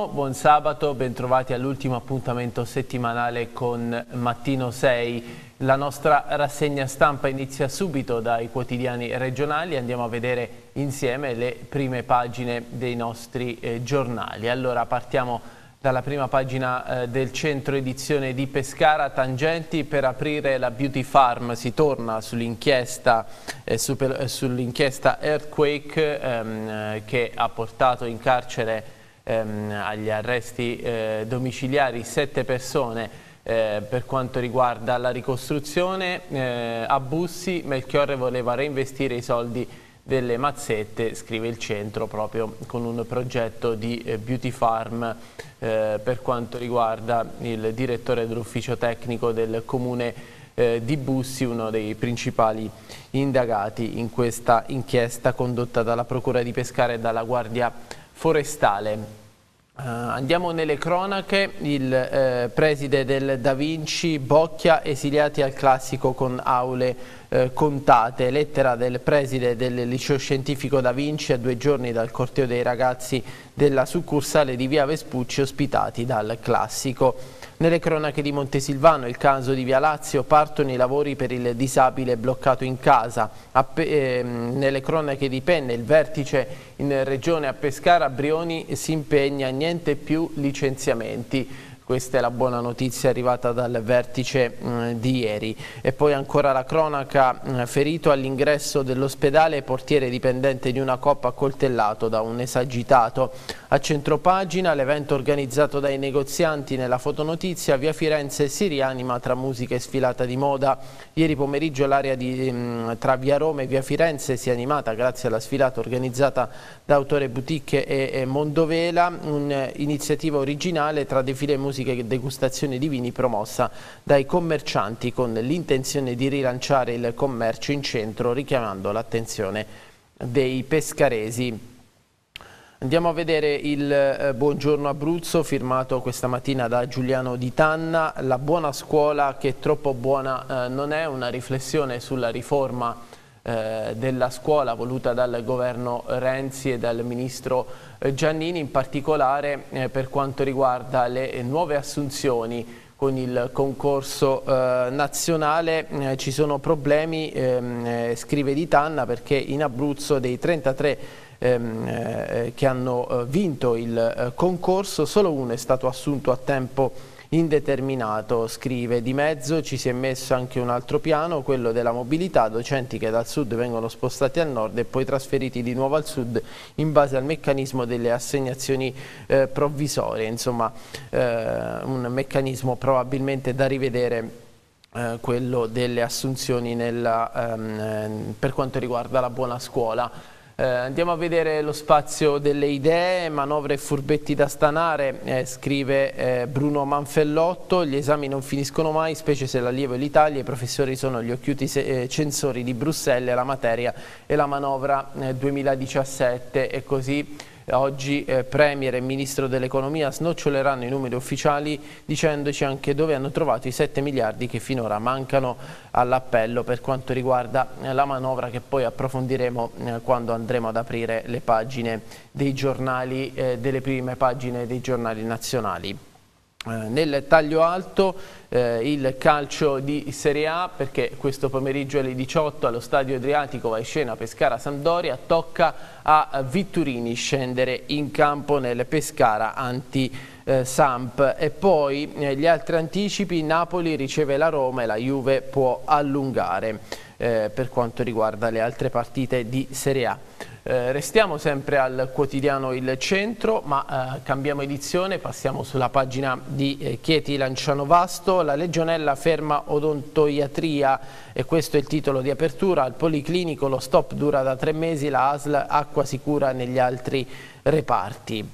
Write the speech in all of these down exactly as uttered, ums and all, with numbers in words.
buongiorno, buon sabato, bentrovati all'ultimo appuntamento settimanale con Mattino sei. La nostra rassegna stampa inizia subito dai quotidiani regionali, andiamo a vedere insieme le prime pagine dei nostri eh, giornali. Allora partiamo dalla prima pagina eh, del centro edizione di Pescara, tangenti per aprire la Beauty Farm, si torna sull'inchiesta eh, super, sull'inchiesta Earthquake ehm, eh, che ha portato in carcere ehm, agli arresti eh, domiciliari sette persone eh, per quanto riguarda la ricostruzione. Eh, a Bussi Melchiorre voleva reinvestire i soldi delle mazzette, scrive il centro, proprio con un progetto di eh, Beauty Farm eh, per quanto riguarda il direttore dell'ufficio tecnico del comune eh, di Bussi, uno dei principali indagati in questa inchiesta condotta dalla Procura di Pescara e dalla Guardia Forestale. Uh, andiamo nelle cronache. Il eh, preside del Da Vinci, Bocchia, esiliati al classico con aule eh, contate. Lettera del preside del liceo scientifico Da Vinci a due giorni dal corteo dei ragazzi della succursale di via Vespucci ospitati dal classico. Nelle cronache di Montesilvano, il caso di via Lazio, partono i lavori per il disabile bloccato in casa. Appe eh, nelle cronache di Penne, il vertice in regione a Pescara, Brioni si impegna, niente più licenziamenti. Questa è la buona notizia arrivata dal vertice mh, di ieri. E poi ancora la cronaca, mh, ferito all'ingresso dell'ospedale, portiere dipendente di una coppa accoltellato da un esagitato. A centropagina, l'evento organizzato dai negozianti nella fotonotizia, via Firenze si rianima tra musica e sfilata di moda. Ieri pomeriggio l'area tra via Roma e via Firenze si è animata grazie alla sfilata organizzata da Autore Boutique e, e Mondovela, un'iniziativa originale tra defile musiche e degustazione di vini promossa dai commercianti con l'intenzione di rilanciare il commercio in centro, richiamando l'attenzione dei pescaresi. Andiamo a vedere il eh, Buongiorno Abruzzo, firmato questa mattina da Giuliano Di Tanna. La buona scuola che troppo buona eh, non è, una riflessione sulla riforma eh, della scuola voluta dal governo Renzi e dal ministro eh, Giannini, in particolare eh, per quanto riguarda le eh, nuove assunzioni. Con il concorso eh, nazionale eh, ci sono problemi, ehm, eh, scrive Di Tanna, perché in Abruzzo dei trentatré ehm, eh, che hanno eh, vinto il eh, concorso solo uno è stato assunto a tempo indeterminato, scrive. Di mezzo ci si è messo anche un altro piano, quello della mobilità, docenti che dal sud vengono spostati al nord e poi trasferiti di nuovo al sud in base al meccanismo delle assegnazioni eh, provvisorie, insomma eh, un meccanismo probabilmente da rivedere, eh, quello delle assunzioni nella, ehm, per quanto riguarda la buona scuola. Eh, andiamo a vedere lo spazio delle idee, manovre e furbetti da stanare, eh, scrive eh, Bruno Manfellotto. Gli esami non finiscono mai, specie se l'allievo è l'Italia, i professori sono gli occhiuti eh, censori di Bruxelles, la materia e la manovra eh, duemiladiciassette. E così oggi eh, Premier e Ministro dell'Economia snoccioleranno i numeri ufficiali dicendoci anche dove hanno trovato i sette miliardi che finora mancano all'appello per quanto riguarda eh, la manovra, che poi approfondiremo eh, quando andremo ad aprire le pagine dei giornali, eh, delle prime pagine dei giornali nazionali. Eh, nel taglio alto eh, il calcio di Serie A, perché questo pomeriggio alle diciotto allo Stadio Adriatico va in scena Pescara-Sampdoria, tocca a Vitturini scendere in campo nel Pescara anti eh, Samp. E poi eh, gli altri anticipi: Napoli riceve la Roma e la Juve può allungare eh, per quanto riguarda le altre partite di Serie A. Eh, restiamo sempre al quotidiano Il Centro, ma eh, cambiamo edizione, passiamo sulla pagina di eh, Chieti Lanciano Vasto. La legionella ferma odontoiatria, e questo è il titolo di apertura. Al Policlinico lo stop dura da tre mesi, la A S L acqua sicura negli altri reparti.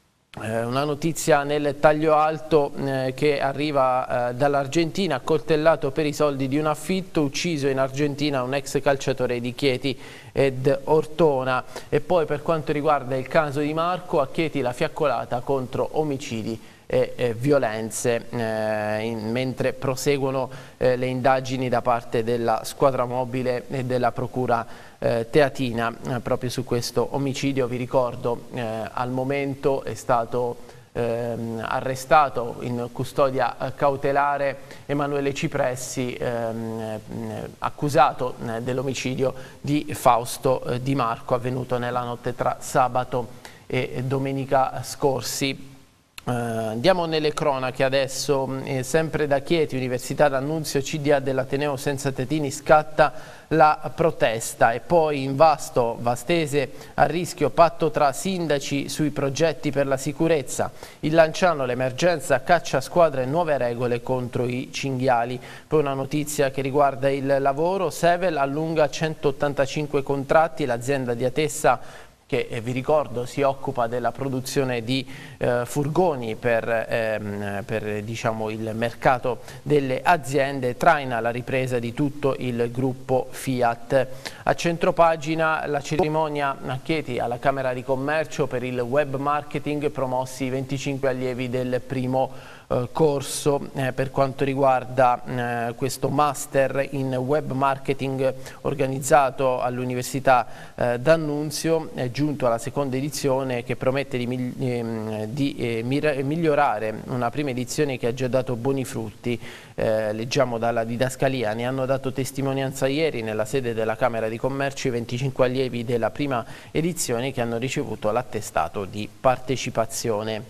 Eh, una notizia nel taglio alto eh, che arriva eh, dall'Argentina: accoltellato per i soldi di un affitto, ucciso in Argentina un ex calciatore di Chieti ed Ortona. E poi per quanto riguarda il caso di Marco, a Chieti la fiaccolata contro omicidi e eh, violenze, eh, in, mentre proseguono eh, le indagini da parte della squadra mobile e della procura eh, teatina eh, proprio su questo omicidio. Vi ricordo eh, al momento è stato ehm, arrestato in custodia cautelare Emanuele Cipressi, ehm, accusato eh, dell'omicidio di Fausto eh, Di Marco, avvenuto nella notte tra sabato e domenica scorsi. Uh, andiamo nelle cronache adesso, eh, sempre da Chieti, Università d'Annunzio, C D A dell'Ateneo senza tetini, scatta la protesta. E poi in Vasto, Vastese, a rischio patto tra sindaci sui progetti per la sicurezza. Il Lanciano, l'emergenza, caccia squadre e nuove regole contro i cinghiali. Poi una notizia che riguarda il lavoro, Sevel allunga centottantacinque contratti, l'azienda di Atessa che eh, vi ricordo si occupa della produzione di eh, furgoni per, ehm, per diciamo, il mercato delle aziende, traina la ripresa di tutto il gruppo Fiat. A centropagina la cerimonia a Chieti alla Camera di Commercio per il web marketing, promossi venticinque allievi del primo eh, corso eh, per quanto riguarda eh, questo master in web marketing organizzato all'Università eh, d'Annunzio, è giunto alla seconda edizione che promette di, eh, di eh, migliorare una prima edizione che ha già dato buoni frutti. Eh, leggiamo dalla didascalia, ne hanno dato testimonianza ieri nella sede della Camera di Commercio i venticinque allievi della prima edizione che hanno ricevuto l'attestato di partecipazione.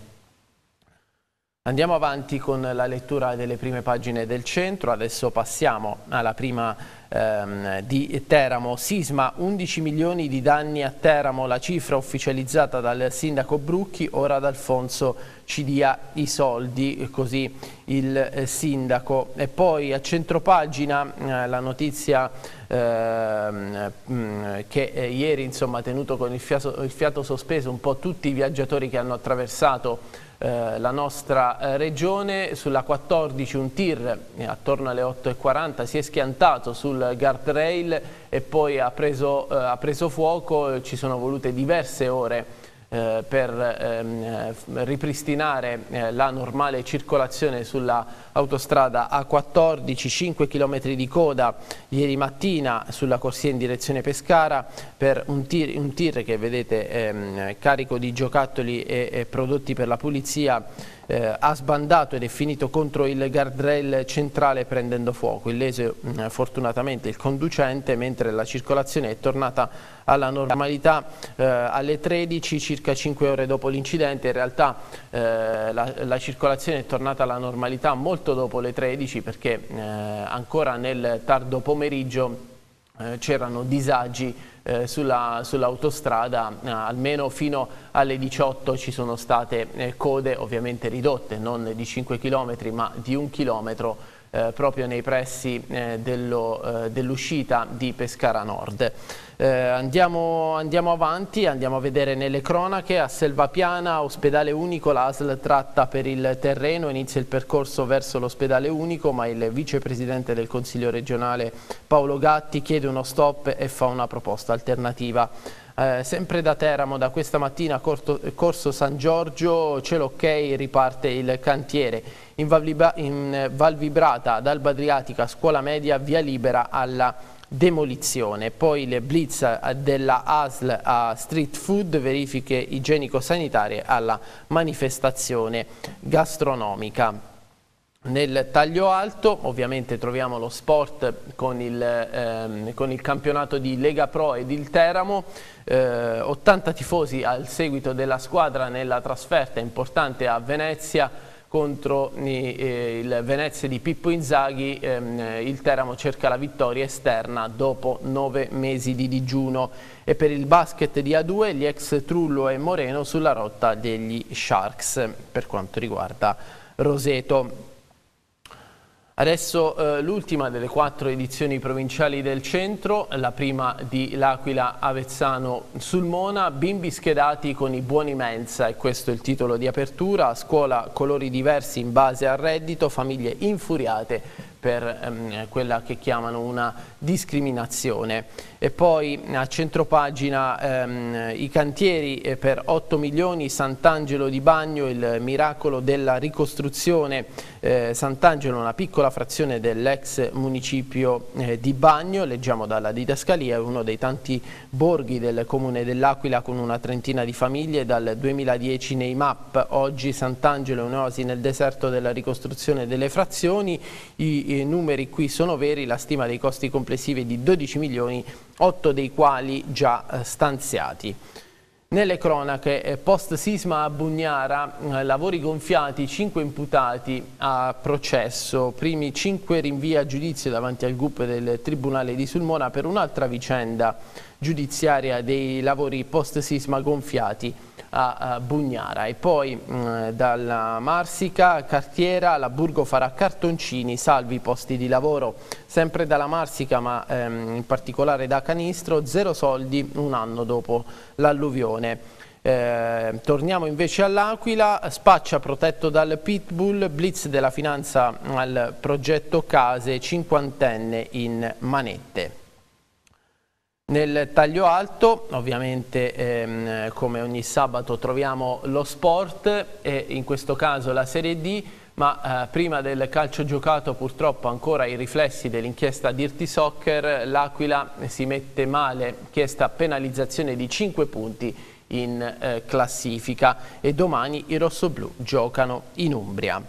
Andiamo avanti con la lettura delle prime pagine del centro, adesso passiamo alla prima ehm, di Teramo. Sisma, undici milioni di danni a Teramo, la cifra ufficializzata dal sindaco Brucchi, ora D'Alfonso ci dia i soldi, così il eh, sindaco. E poi a centropagina eh, la notizia eh, che eh, ieri insomma, ha tenuto con il fiato, il fiato sospeso un po' tutti i viaggiatori che hanno attraversato Eh, la nostra eh, regione. Sulla quattordici un tir eh, attorno alle otto e quaranta si è schiantato sul guardrail e poi ha preso, eh, ha preso fuoco. Ci sono volute diverse ore eh, per ehm, ripristinare eh, la normale circolazione sulla autostrada A quattordici, cinque chilometri di coda ieri mattina sulla corsia in direzione Pescara per un tir, un tir che vedete ehm, carico di giocattoli e, e prodotti per la pulizia eh, ha sbandato ed è finito contro il guardrail centrale prendendo fuoco. Illeso eh, fortunatamente il conducente, mentre la circolazione è tornata alla normalità eh, alle tredici, circa cinque ore dopo l'incidente. In realtà eh, la, la circolazione è tornata alla normalità molto dopo le tredici perché eh, ancora nel tardo pomeriggio eh, c'erano disagi eh, sulla, sull'autostrada, eh, almeno fino alle diciotto ci sono state eh, code ovviamente ridotte, non di cinque chilometri ma di un chilometro eh, proprio nei pressi eh, dello, eh, dell'uscita di Pescara Nord. Eh, andiamo, andiamo avanti, andiamo a vedere nelle cronache. A Selvapiana, ospedale unico, l'A S L tratta per il terreno, inizia il percorso verso l'ospedale unico, ma il vicepresidente del Consiglio regionale Paolo Gatti chiede uno stop e fa una proposta alternativa. Eh, sempre da Teramo, da questa mattina, corto, Corso San Giorgio, c'è l'ok, riparte il cantiere. In Val, in Val Vibrata, ad Alba Adriatica, scuola media, via libera alla demolizione. Poi le blitz della A S L a street food, verifiche igienico-sanitarie alla manifestazione gastronomica. Nel taglio alto ovviamente troviamo lo sport con il, ehm, con il campionato di Lega Pro ed il Teramo, eh, ottanta tifosi al seguito della squadra nella trasferta importante a Venezia contro eh, il Venezia di Pippo Inzaghi. ehm, il Teramo cerca la vittoria esterna dopo nove mesi di digiuno. E per il basket di A due gli ex Trullo e Moreno sulla rotta degli Sharks per quanto riguarda Roseto. Adesso eh, l'ultima delle quattro edizioni provinciali del centro, la prima di L'Aquila Avezzano Sulmona, bimbi schedati con i buoni mensa, e questo è il titolo di apertura. A scuola colori diversi in base al reddito, famiglie infuriate per ehm, quella che chiamano una discriminazione. E poi a centropagina ehm, i cantieri per otto milioni, Sant'Angelo di Bagno, il miracolo della ricostruzione. eh, Sant'Angelo, una piccola frazione dell'ex municipio eh, di Bagno, leggiamo dalla didascalia, è uno dei tanti borghi del comune dell'Aquila con una trentina di famiglie dal duemiladieci nei map. Oggi Sant'Angelo è un'oasi nel deserto della ricostruzione delle frazioni. I, i numeri qui sono veri, la stima dei costi complessivi è di dodici milioni, otto dei quali già eh, stanziati. Nelle cronache, eh, post sisma a Bugnara, eh, lavori gonfiati, cinque imputati a processo, primi cinque rinvii a giudizio davanti al G U P del Tribunale di Sulmona per un'altra vicenda giudiziaria dei lavori post sisma gonfiati a, a Bugnara. E poi mh, dalla Marsica, cartiera, la Burgo farà cartoncini, salvi posti di lavoro. Sempre dalla Marsica, ma ehm, in particolare da Canistro, zero soldi un anno dopo l'alluvione. Eh, torniamo invece all'Aquila, Spaccia protetto dal Pitbull, blitz della finanza al progetto Case, cinquantenne in manette. Nel taglio alto, ovviamente ehm, come ogni sabato troviamo lo sport e in questo caso la Serie D, ma eh, prima del calcio giocato purtroppo ancora i riflessi dell'inchiesta Dirty Soccer. L'Aquila si mette male, chiesta penalizzazione di cinque punti in eh, classifica e domani i rossoblù giocano in Umbria.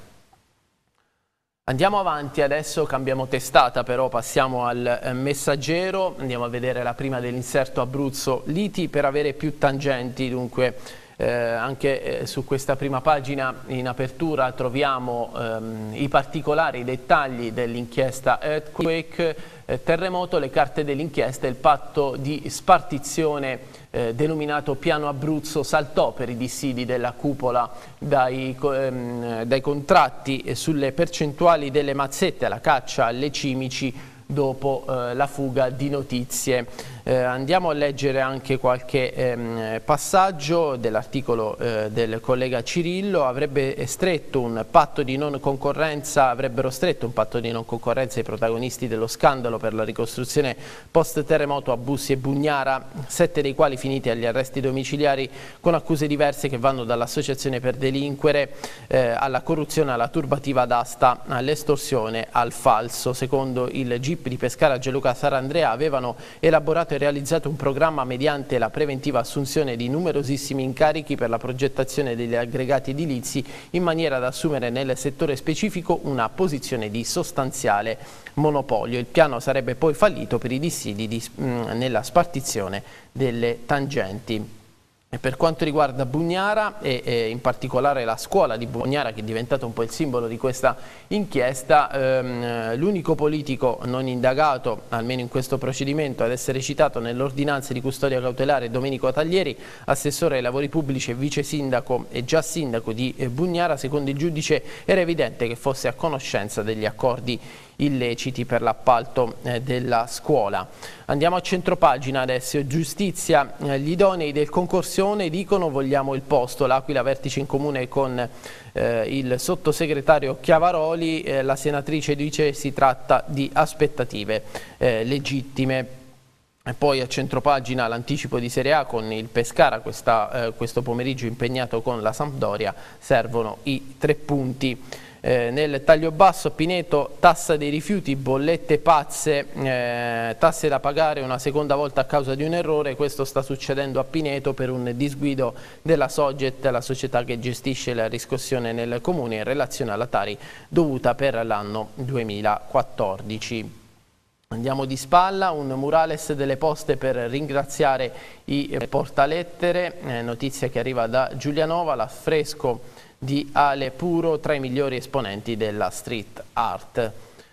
Andiamo avanti, adesso cambiamo testata, però passiamo al eh, Messaggero, andiamo a vedere la prima dell'inserto Abruzzo, liti per avere più tangenti. Dunque eh, anche eh, su questa prima pagina in apertura troviamo ehm, i particolari, i dettagli dell'inchiesta Earthquake, eh, terremoto, le carte dell'inchiesta, il patto di spartizione Eh, denominato Piano Abruzzo saltò per i dissidi della cupola dai, ehm, dai contratti eh, sulle percentuali delle mazzette alla caccia alle cimici dopo eh, la fuga di notizie. Eh, andiamo a leggere anche qualche ehm, passaggio dell'articolo eh, del collega Cirillo. Avrebbe stretto un patto di non concorrenza, avrebbero stretto un patto di non concorrenza i protagonisti dello scandalo per la ricostruzione post terremoto a Bussi e Bugnara, sette dei quali finiti agli arresti domiciliari con accuse diverse che vanno dall'associazione per delinquere eh, alla corruzione, alla turbativa d'asta, all'estorsione, al falso. Secondo il G I P di Pescara Gianluca Sarandrea avevano elaborato e realizzato un programma mediante la preventiva assunzione di numerosissimi incarichi per la progettazione degli aggregati edilizi in maniera da assumere nel settore specifico una posizione di sostanziale monopolio. Il piano sarebbe poi fallito per i dissidi di, mh, nella spartizione delle tangenti. E per quanto riguarda Bugnara e, e in particolare la scuola di Bugnara, che è diventata un po' il simbolo di questa inchiesta, ehm, l'unico politico non indagato, almeno in questo procedimento, ad essere citato nell'ordinanza di custodia cautelare, Domenico Taglieri, assessore ai lavori pubblici e vice sindaco e già sindaco di Bugnara. Secondo il giudice era evidente che fosse a conoscenza degli accordi illeciti per l'appalto eh, della scuola. Andiamo a centropagina adesso. Giustizia, eh, gli idonei del concorsione dicono vogliamo il posto. L'Aquila vertice in comune con eh, il sottosegretario Chiavaroli, eh, la senatrice dice si tratta di aspettative eh, legittime. E poi a centropagina l'anticipo di Serie A con il Pescara questa, eh, questo pomeriggio impegnato con la Sampdoria, servono i tre punti. Eh, nel taglio basso Pineto, tassa dei rifiuti, bollette pazze, eh, tasse da pagare una seconda volta a causa di un errore. Questo sta succedendo a Pineto per un disguido della Soget, la società che gestisce la riscossione nel comune in relazione alla Tari dovuta per l'anno duemilaquattordici. Andiamo di spalla, un murales delle poste per ringraziare i portalettere, eh, notizia che arriva da Giulianova, l'affresco di Ale Puro tra i migliori esponenti della street art.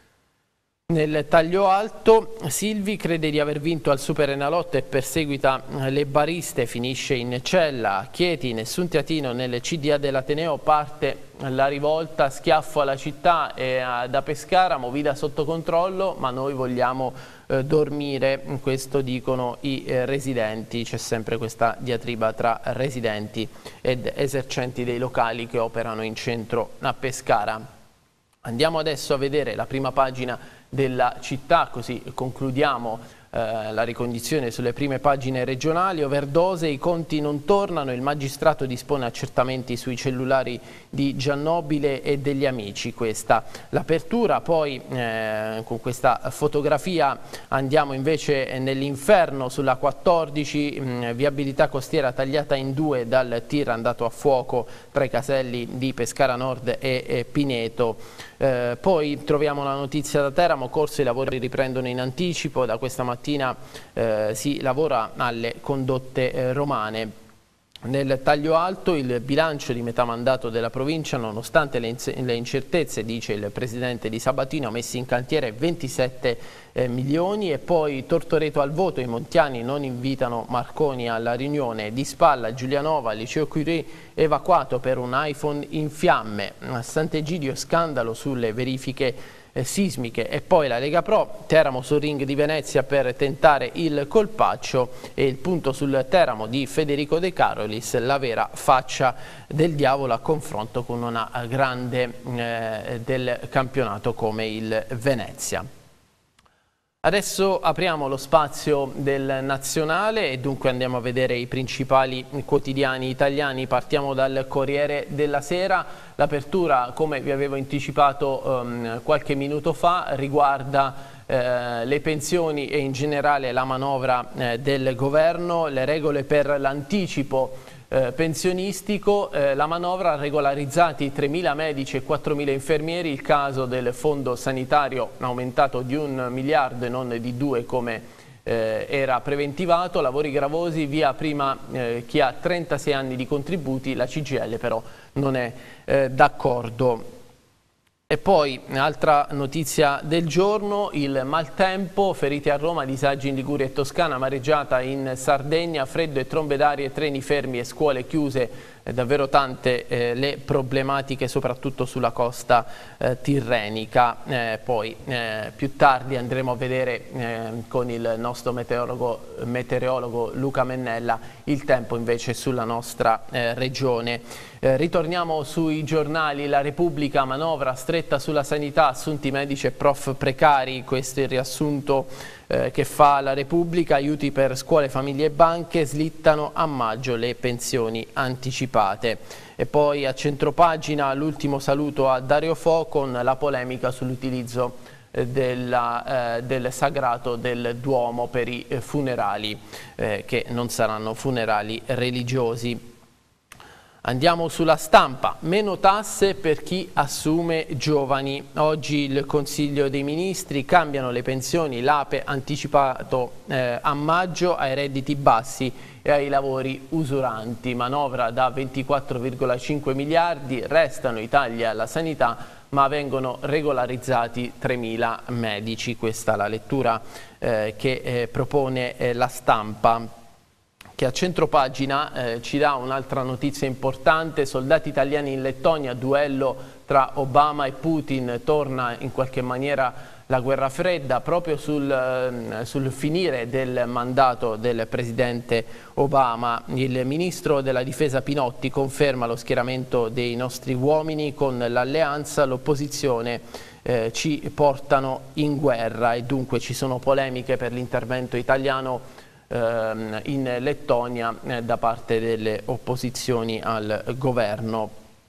Nel taglio alto Silvi crede di aver vinto al Super Enalotto e perseguita le bariste, finisce in cella. A Chieti, nessun teatino nel C D A dell'Ateneo, parte la rivolta, schiaffo alla città e da Pescara, movida sotto controllo, ma noi vogliamo eh, dormire, questo dicono i eh, residenti. C'è sempre questa diatriba tra residenti ed esercenti dei locali che operano in centro a Pescara. Andiamo adesso a vedere la prima pagina della Città, così concludiamo eh, la ricognizione sulle prime pagine regionali. Overdose, i conti non tornano, il magistrato dispone accertamenti sui cellulari di Giannobile e degli amici. Questa l'apertura. Poi eh, con questa fotografia andiamo invece nell'inferno sulla quattordici, mh, viabilità costiera tagliata in due dal tir andato a fuoco tra i caselli di Pescara Nord e, e Pineto. Eh, poi troviamo la notizia da Teramo, corso i lavori riprendono in anticipo, da questa mattina eh, si lavora alle condotte eh, romane. Nel taglio alto il bilancio di metà mandato della provincia, nonostante le, le incertezze, dice il presidente di Sabatino, ha messi in cantiere ventisette eh, milioni. E poi Tortoreto al voto, i montiani non invitano Marconi alla riunione. Di spalla Giulianova, Liceo Curie evacuato per un iPhone in fiamme. A Sant'Egidio scandalo sulle verifiche Eh, sismiche. E poi la Lega Pro, Teramo sul ring di Venezia per tentare il colpaccio, e il punto sul Teramo di Federico De Carolis, la vera faccia del diavolo a confronto con una grande eh, del campionato come il Venezia. Adesso apriamo lo spazio del nazionale e dunque andiamo a vedere i principali quotidiani italiani. Partiamo dal Corriere della Sera. L'apertura, come vi avevo anticipato um, qualche minuto fa, riguarda eh, le pensioni e in generale la manovra eh, del governo, le regole per l'anticipo Eh, pensionistico. Eh, la manovra ha regolarizzati tremila medici e quattromila infermieri, il caso del fondo sanitario aumentato di un miliardo e non di due come eh, era preventivato. Lavori gravosi, via prima eh, chi ha trentasei anni di contributi, la C G I L però non è eh, d'accordo. E poi, altra notizia del giorno, il maltempo, feriti a Roma, disagi in Liguria e Toscana, mareggiata in Sardegna, freddo e trombe d'aria, treni fermi e scuole chiuse, eh, davvero tante eh, le problematiche soprattutto sulla costa eh, tirrenica. Eh, poi eh, più tardi andremo a vedere eh, con il nostro meteorologo, meteorologo Luca Mennella il tempo invece sulla nostra eh, regione. Eh, ritorniamo sui giornali. La Repubblica, manovra stretta sulla sanità, assunti medici e prof precari, questo è il riassunto eh, che fa la Repubblica. Aiuti per scuole, famiglie e banche, slittano a maggio le pensioni anticipate. E poi a centropagina l'ultimo saluto a Dario Fo con la polemica sull'utilizzo eh, della, eh, del sagrato del Duomo per i eh, funerali, eh, che non saranno funerali religiosi. Andiamo sulla Stampa, meno tasse per chi assume giovani. Oggi il Consiglio dei Ministri, cambiano le pensioni, l'A P E anticipato eh, a maggio ai redditi bassi e ai lavori usuranti. Manovra da ventiquattro virgola cinque miliardi, restano i tagli alla sanità ma vengono regolarizzati tremila medici. Questa è la lettura eh, che eh, propone eh, la Stampa, che a centropagina eh, ci dà un'altra notizia importante. Soldati italiani in Lettonia, duello tra Obama e Putin, torna in qualche maniera la guerra fredda proprio sul, eh, sul finire del mandato del presidente Obama. Il ministro della difesa Pinotti conferma lo schieramento dei nostri uomini con l'alleanza, l'opposizione eh, ci portano in guerra, e dunque ci sono polemiche per l'intervento italiano in Lettonia eh, da parte delle opposizioni al governo.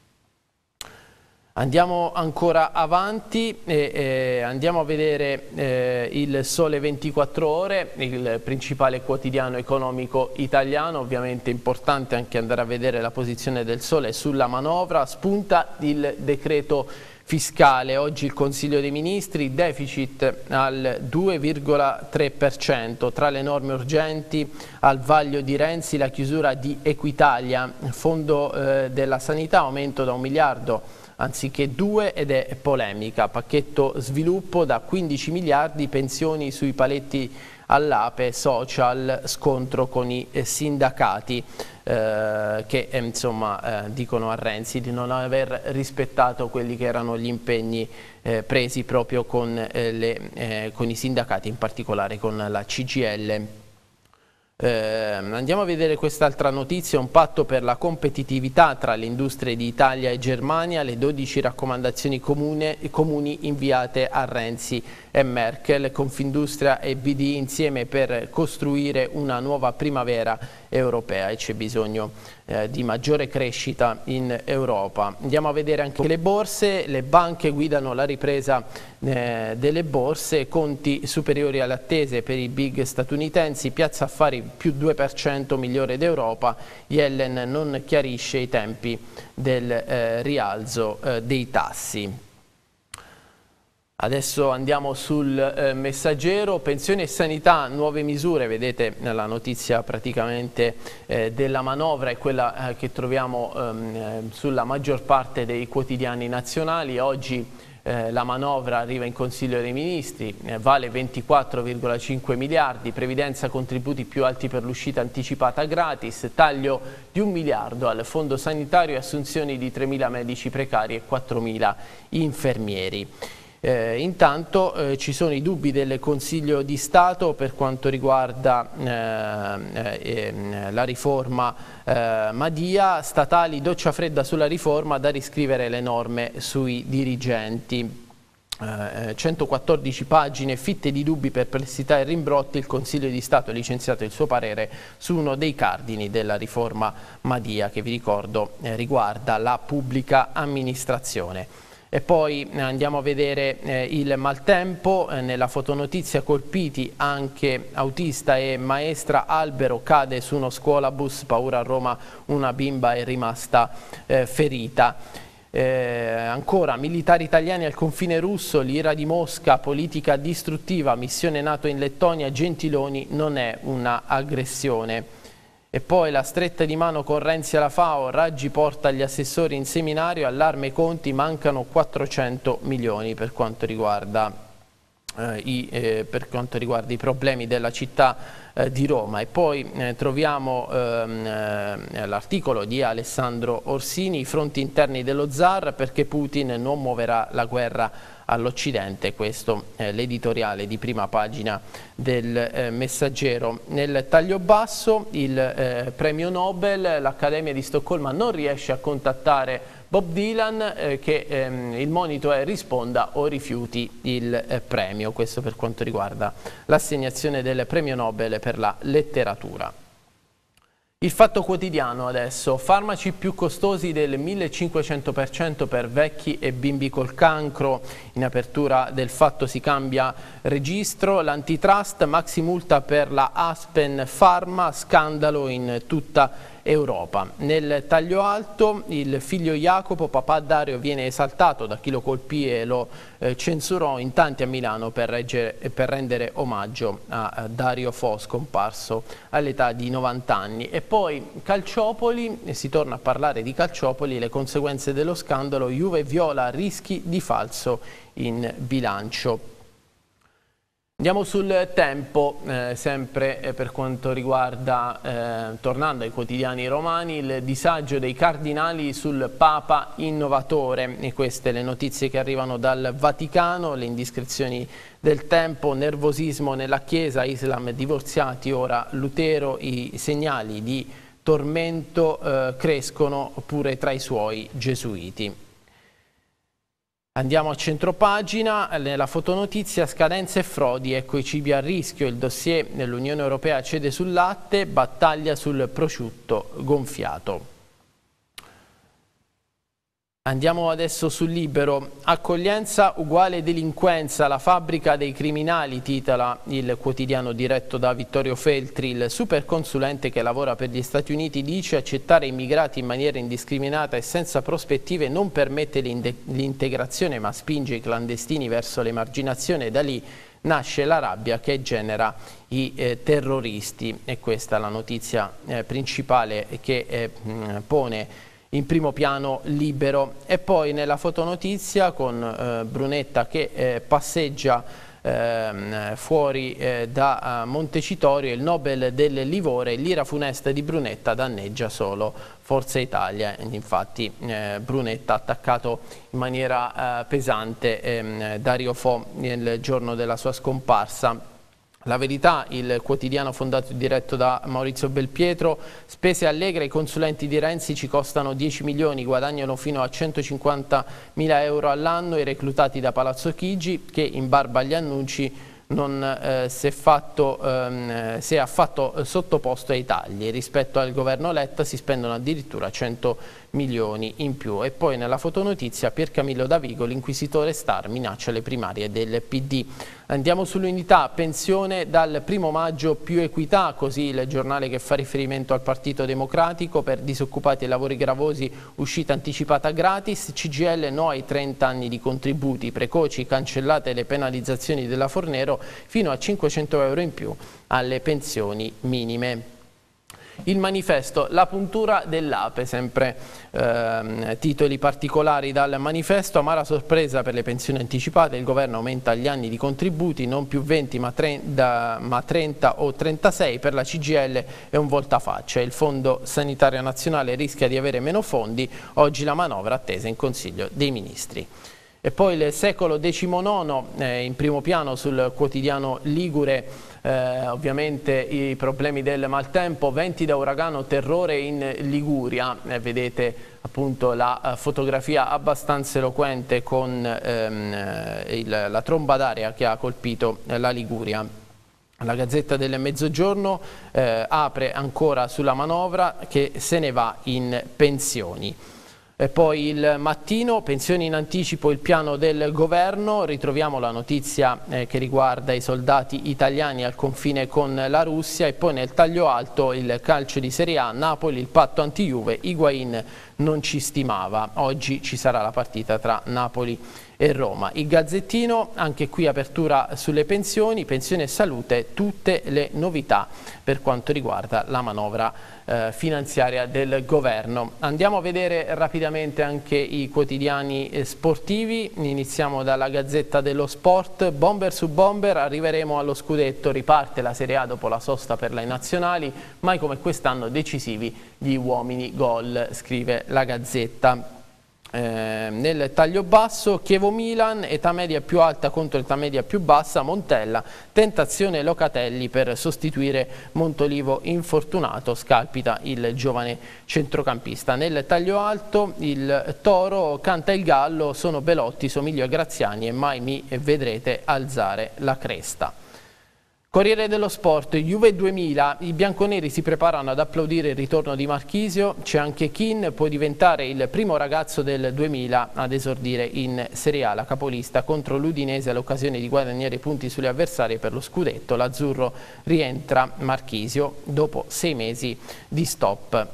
Andiamo ancora avanti e eh, andiamo a vedere eh, il Sole ventiquattro Ore, il principale quotidiano economico italiano. Ovviamente è importante anche andare a vedere la posizione del Sole sulla manovra. Spunta il decreto fiscale, oggi il Consiglio dei Ministri, deficit al due virgola tre per cento, tra le norme urgenti al vaglio di Renzi la chiusura di Equitalia, fondo eh, della sanità, aumento da un miliardo anziché due ed è polemica, pacchetto sviluppo da quindici miliardi, pensioni sui paletti all'A P E, social, scontro con i eh, sindacati eh, che eh, insomma eh, dicono a Renzi di non aver rispettato quelli che erano gli impegni eh, presi proprio con, eh, le, eh, con i sindacati, in particolare con la C G I L. Eh, andiamo a vedere quest'altra notizia, un patto per la competitività tra le industrie di Italia e Germania, le dodici raccomandazioni comune, comuni inviate a Renzi e Merkel, Confindustria e B D I insieme per costruire una nuova primavera europea, e c'è bisogno eh, di maggiore crescita in Europa. Andiamo a vedere anche le borse, le banche guidano la ripresa eh, delle borse, conti superiori alle attese per i big statunitensi, Piazza Affari più due per cento migliore d'Europa, Yellen non chiarisce i tempi del eh, rialzo eh, dei tassi. Adesso andiamo sul eh, Messaggero, pensioni e sanità, nuove misure, vedete la notizia praticamente eh, della manovra è quella eh, che troviamo ehm, sulla maggior parte dei quotidiani nazionali. Oggi eh, la manovra arriva in Consiglio dei Ministri, eh, vale ventiquattro virgola cinque miliardi, previdenza contributi più alti per l'uscita anticipata gratis, taglio di un miliardo al fondo sanitario e assunzioni di tremila medici precari e quattromila infermieri. Eh, intanto eh, ci sono i dubbi del Consiglio di Stato per quanto riguarda eh, eh, la riforma eh, Madia, statali doccia fredda sulla riforma, da riscrivere le norme sui dirigenti. Eh, centoquattordici pagine fitte di dubbi, perplessità e rimbrotti, il Consiglio di Stato ha licenziato il suo parere su uno dei cardini della riforma Madia, che vi ricordo eh, riguarda la pubblica amministrazione. E poi andiamo a vedere eh, il maltempo, eh, nella fotonotizia colpiti anche autista e maestra, albero cade su uno scuolabus, paura a Roma, una bimba è rimasta eh, ferita. Eh, ancora, militari italiani al confine russo, l'ira di Mosca, politica distruttiva, missione NATO in Lettonia, Gentiloni non è una aggressione. E poi la stretta di mano con Renzi alla FAO, Raggi porta gli assessori in seminario, allarme Conti, mancano quattrocento milioni per quanto riguarda, eh, i, eh, per quanto riguarda i problemi della città eh, di Roma. E poi eh, troviamo ehm, eh, l'articolo di Alessandro Orsini, i fronti interni dello zar perché Putin non muoverà la guerra all'Occidente, questo è l'editoriale di prima pagina del eh, Messaggero. Nel taglio basso il eh, premio Nobel, l'Accademia di Stoccolma non riesce a contattare Bob Dylan, eh, che ehm, il monito è risponda o rifiuti il eh, premio, questo per quanto riguarda l'assegnazione del premio Nobel per la letteratura. Il Fatto Quotidiano adesso, farmaci più costosi del millecinquecento per cento per vecchi e bimbi col cancro, in apertura del Fatto si cambia registro, l'antitrust, maxi multa per la Aspen Pharma, scandalo in tutta Europa. Nel taglio alto il figlio Jacopo, papà Dario, viene esaltato da chi lo colpì e lo eh, censurò, in tanti a Milano per, reggere, per rendere omaggio a, a Dario Fo, scomparso all'età di novanta anni. E poi Calciopoli, e si torna a parlare di Calciopoli, le conseguenze dello scandalo, Juve viola rischi di falso in bilancio. Andiamo sul Tempo, eh, sempre eh, per quanto riguarda, eh, tornando ai quotidiani romani, il disagio dei cardinali sul Papa innovatore, e queste le notizie che arrivano dal Vaticano, le indiscrezioni del Tempo, nervosismo nella Chiesa, Islam divorziati, ora Lutero, i segnali di tormento eh, crescono pure tra i suoi gesuiti. Andiamo a centropagina, nella fotonotizia scadenze e frodi, ecco i cibi a rischio, il dossier dell'Unione Europea cede sul latte, battaglia sul prosciutto gonfiato. Andiamo adesso sul Libero, accoglienza uguale delinquenza, la fabbrica dei criminali, titola il quotidiano diretto da Vittorio Feltri. Il superconsulente che lavora per gli Stati Uniti dice: accettare immigrati in maniera indiscriminata e senza prospettive non permette l'integrazione ma spinge i clandestini verso l'emarginazione, da lì nasce la rabbia che genera i eh, terroristi. E questa è la notizia eh, principale che eh, mh, pone in primo piano Libero. E poi nella fotonotizia con eh, Brunetta che eh, passeggia eh, fuori eh, da Montecitorio, il Nobel del Livore, l'ira funesta di Brunetta danneggia solo Forza Italia. Infatti eh, Brunetta ha attaccato in maniera eh, pesante eh, Dario Fo nel giorno della sua scomparsa. La Verità, il quotidiano fondato e diretto da Maurizio Belpietro, spese allegre, i consulenti di Renzi ci costano dieci milioni, guadagnano fino a centocinquantamila euro all'anno, i reclutati da Palazzo Chigi che in barba agli annunci non eh, si, è fatto, ehm, si è affatto sottoposto ai tagli. Rispetto al governo Letta si spendono addirittura cento milioni in più. E poi nella fotonotizia Piercamillo Davigo, l'inquisitore star minaccia le primarie del P D. Andiamo sull'Unità, pensione dal primo maggio più equità, così il giornale che fa riferimento al Partito Democratico, per disoccupati e lavori gravosi uscita anticipata gratis, C G I L no ai trenta anni di contributi precoci, cancellate le penalizzazioni della Fornero, fino a cinquecento euro in più alle pensioni minime. Il manifesto, la puntura dell'ape, sempre eh, titoli particolari dal manifesto, amara sorpresa per le pensioni anticipate, il governo aumenta gli anni di contributi, non più venti ma trenta, ma trenta o trentasei, per la C G I L è un voltafaccia, il Fondo Sanitario Nazionale rischia di avere meno fondi, oggi la manovra attesa in Consiglio dei Ministri. E poi il Secolo diciannove, eh, in primo piano sul quotidiano ligure, eh, ovviamente i problemi del maltempo, venti da uragano, terrore in Liguria, eh, vedete appunto la eh, fotografia abbastanza eloquente con ehm, il, la tromba d'aria che ha colpito eh, la Liguria. La Gazzetta del Mezzogiorno eh, apre ancora sulla manovra che se ne va in pensioni. E poi il Mattino, pensioni in anticipo, il piano del governo, ritroviamo la notizia eh, che riguarda i soldati italiani al confine con la Russia, e poi nel taglio alto il calcio di Serie A, Napoli, il patto anti-Juve, Higuain non ci stimava, oggi ci sarà la partita tra Napoli e Roma. Il Gazzettino, anche qui apertura sulle pensioni, pensione e salute, tutte le novità per quanto riguarda la manovra eh, finanziaria del governo. Andiamo a vedere rapidamente anche i quotidiani eh, sportivi, iniziamo dalla Gazzetta dello Sport, bomber su bomber, arriveremo allo scudetto, riparte la Serie A dopo la sosta per le nazionali, mai come quest'anno decisivi gli uomini gol, scrive la Gazzetta. Eh, nel taglio basso, Chievo-Milan, età media più alta contro età media più bassa, Montella, tentazione Locatelli per sostituire Montolivo infortunato, scalpita il giovane centrocampista. Nel taglio alto il Toro, canta il gallo, sono Belotti, somiglio a Graziani e mai mi vedrete alzare la cresta. Corriere dello Sport, Juve duemila, i bianconeri si preparano ad applaudire il ritorno di Marchisio, c'è anche Kin, può diventare il primo ragazzo del duemila ad esordire in Serie A, la capolista contro l'Udinese all'occasione di guadagnare punti sugli avversari per lo scudetto, l'azzurro rientra Marchisio dopo sei mesi di stop.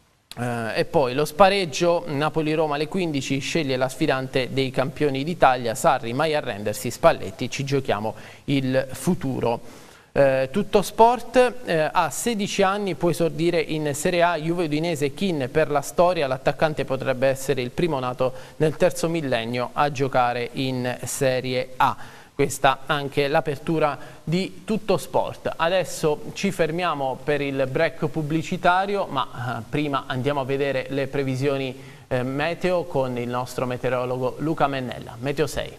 Uh, e poi lo spareggio, Napoli-Roma alle quindici, sceglie la sfidante dei campioni d'Italia, Sarri mai arrendersi, Spalletti, ci giochiamo il futuro. Uh, tutto sport, uh, a sedici anni può esordire in Serie A, Juve Udinese, Kin per la storia, l'attaccante potrebbe essere il primo nato nel terzo millennio a giocare in Serie A. Questa anche l'apertura di Tutto Sport. Adesso ci fermiamo per il break pubblicitario, ma eh, prima andiamo a vedere le previsioni eh, meteo con il nostro meteorologo Luca Mennella. Meteo sei.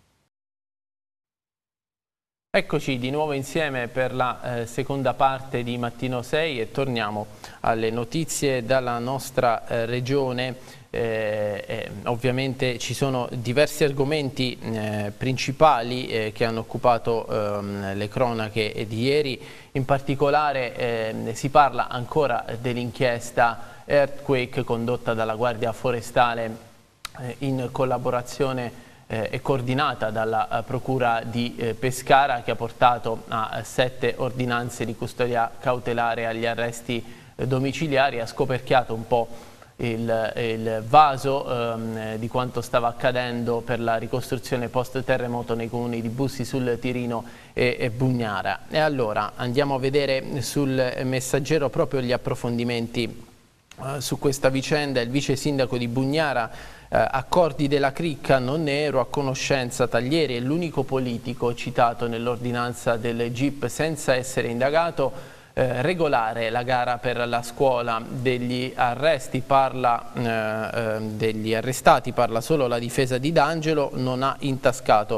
Eccoci di nuovo insieme per la eh, seconda parte di Mattino sei e torniamo alle notizie dalla nostra eh, regione. Eh, eh, ovviamente ci sono diversi argomenti eh, principali eh, che hanno occupato ehm, le cronache di ieri, in particolare eh, si parla ancora dell'inchiesta Earthquake condotta dalla Guardia Forestale eh, in collaborazione eh, e coordinata dalla eh, Procura di eh, Pescara, che ha portato a eh, sette ordinanze di custodia cautelare agli arresti eh, domiciliari, ha scoperchiato un po' Il, il vaso ehm, di quanto stava accadendo per la ricostruzione post terremoto nei comuni di Bussi sul Tirino e, e Bugnara. E allora andiamo a vedere sul Messaggero proprio gli approfondimenti eh, su questa vicenda. Il vice sindaco di Bugnara, eh, accordi della cricca, non ne ero a conoscenza, Taglieri è l'unico politico citato nell'ordinanza del G I P senza essere indagato. Eh, regolare la gara per la scuola, degli arresti parla eh, eh, degli arrestati parla solo la difesa di D'Angelo, non ha intascato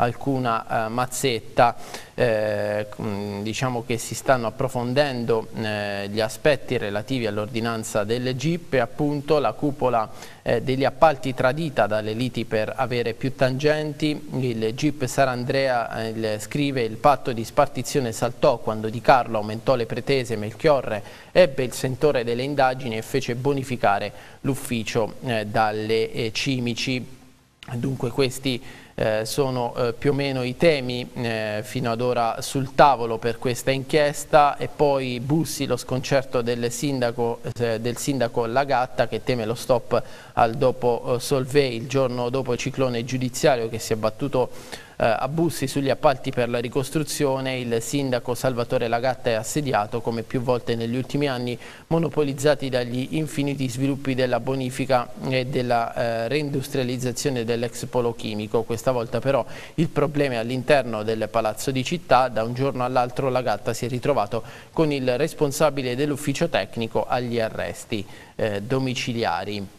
alcuna eh, mazzetta. Eh, diciamo che si stanno approfondendo eh, gli aspetti relativi all'ordinanza del G I P e appunto la cupola eh, degli appalti tradita dalle liti per avere più tangenti. Il G I P Sarandrea eh, scrive: il patto di spartizione saltò quando Di Carlo aumentò le pretese, Melchiorre ebbe il sentore delle indagini e fece bonificare l'ufficio eh, dalle eh, Cimici. Dunque questi eh, sono eh, più o meno i temi eh, fino ad ora sul tavolo per questa inchiesta. E poi Bussi, lo sconcerto del sindaco, eh, del sindaco Lagatta, che teme lo stop al dopo eh, Solvay il giorno dopo il ciclone giudiziario che si è abbattuto eh, a Bussi sugli appalti per la ricostruzione. Il sindaco Salvatore Lagatta è assediato, come più volte negli ultimi anni, monopolizzati dagli infiniti sviluppi della bonifica e della eh, reindustrializzazione dell'ex polo chimico. Questa volta però il problema è all'interno del Palazzo di Città. Da un giorno all'altro Lagatta si è ritrovato con il responsabile dell'ufficio tecnico agli arresti eh, domiciliari.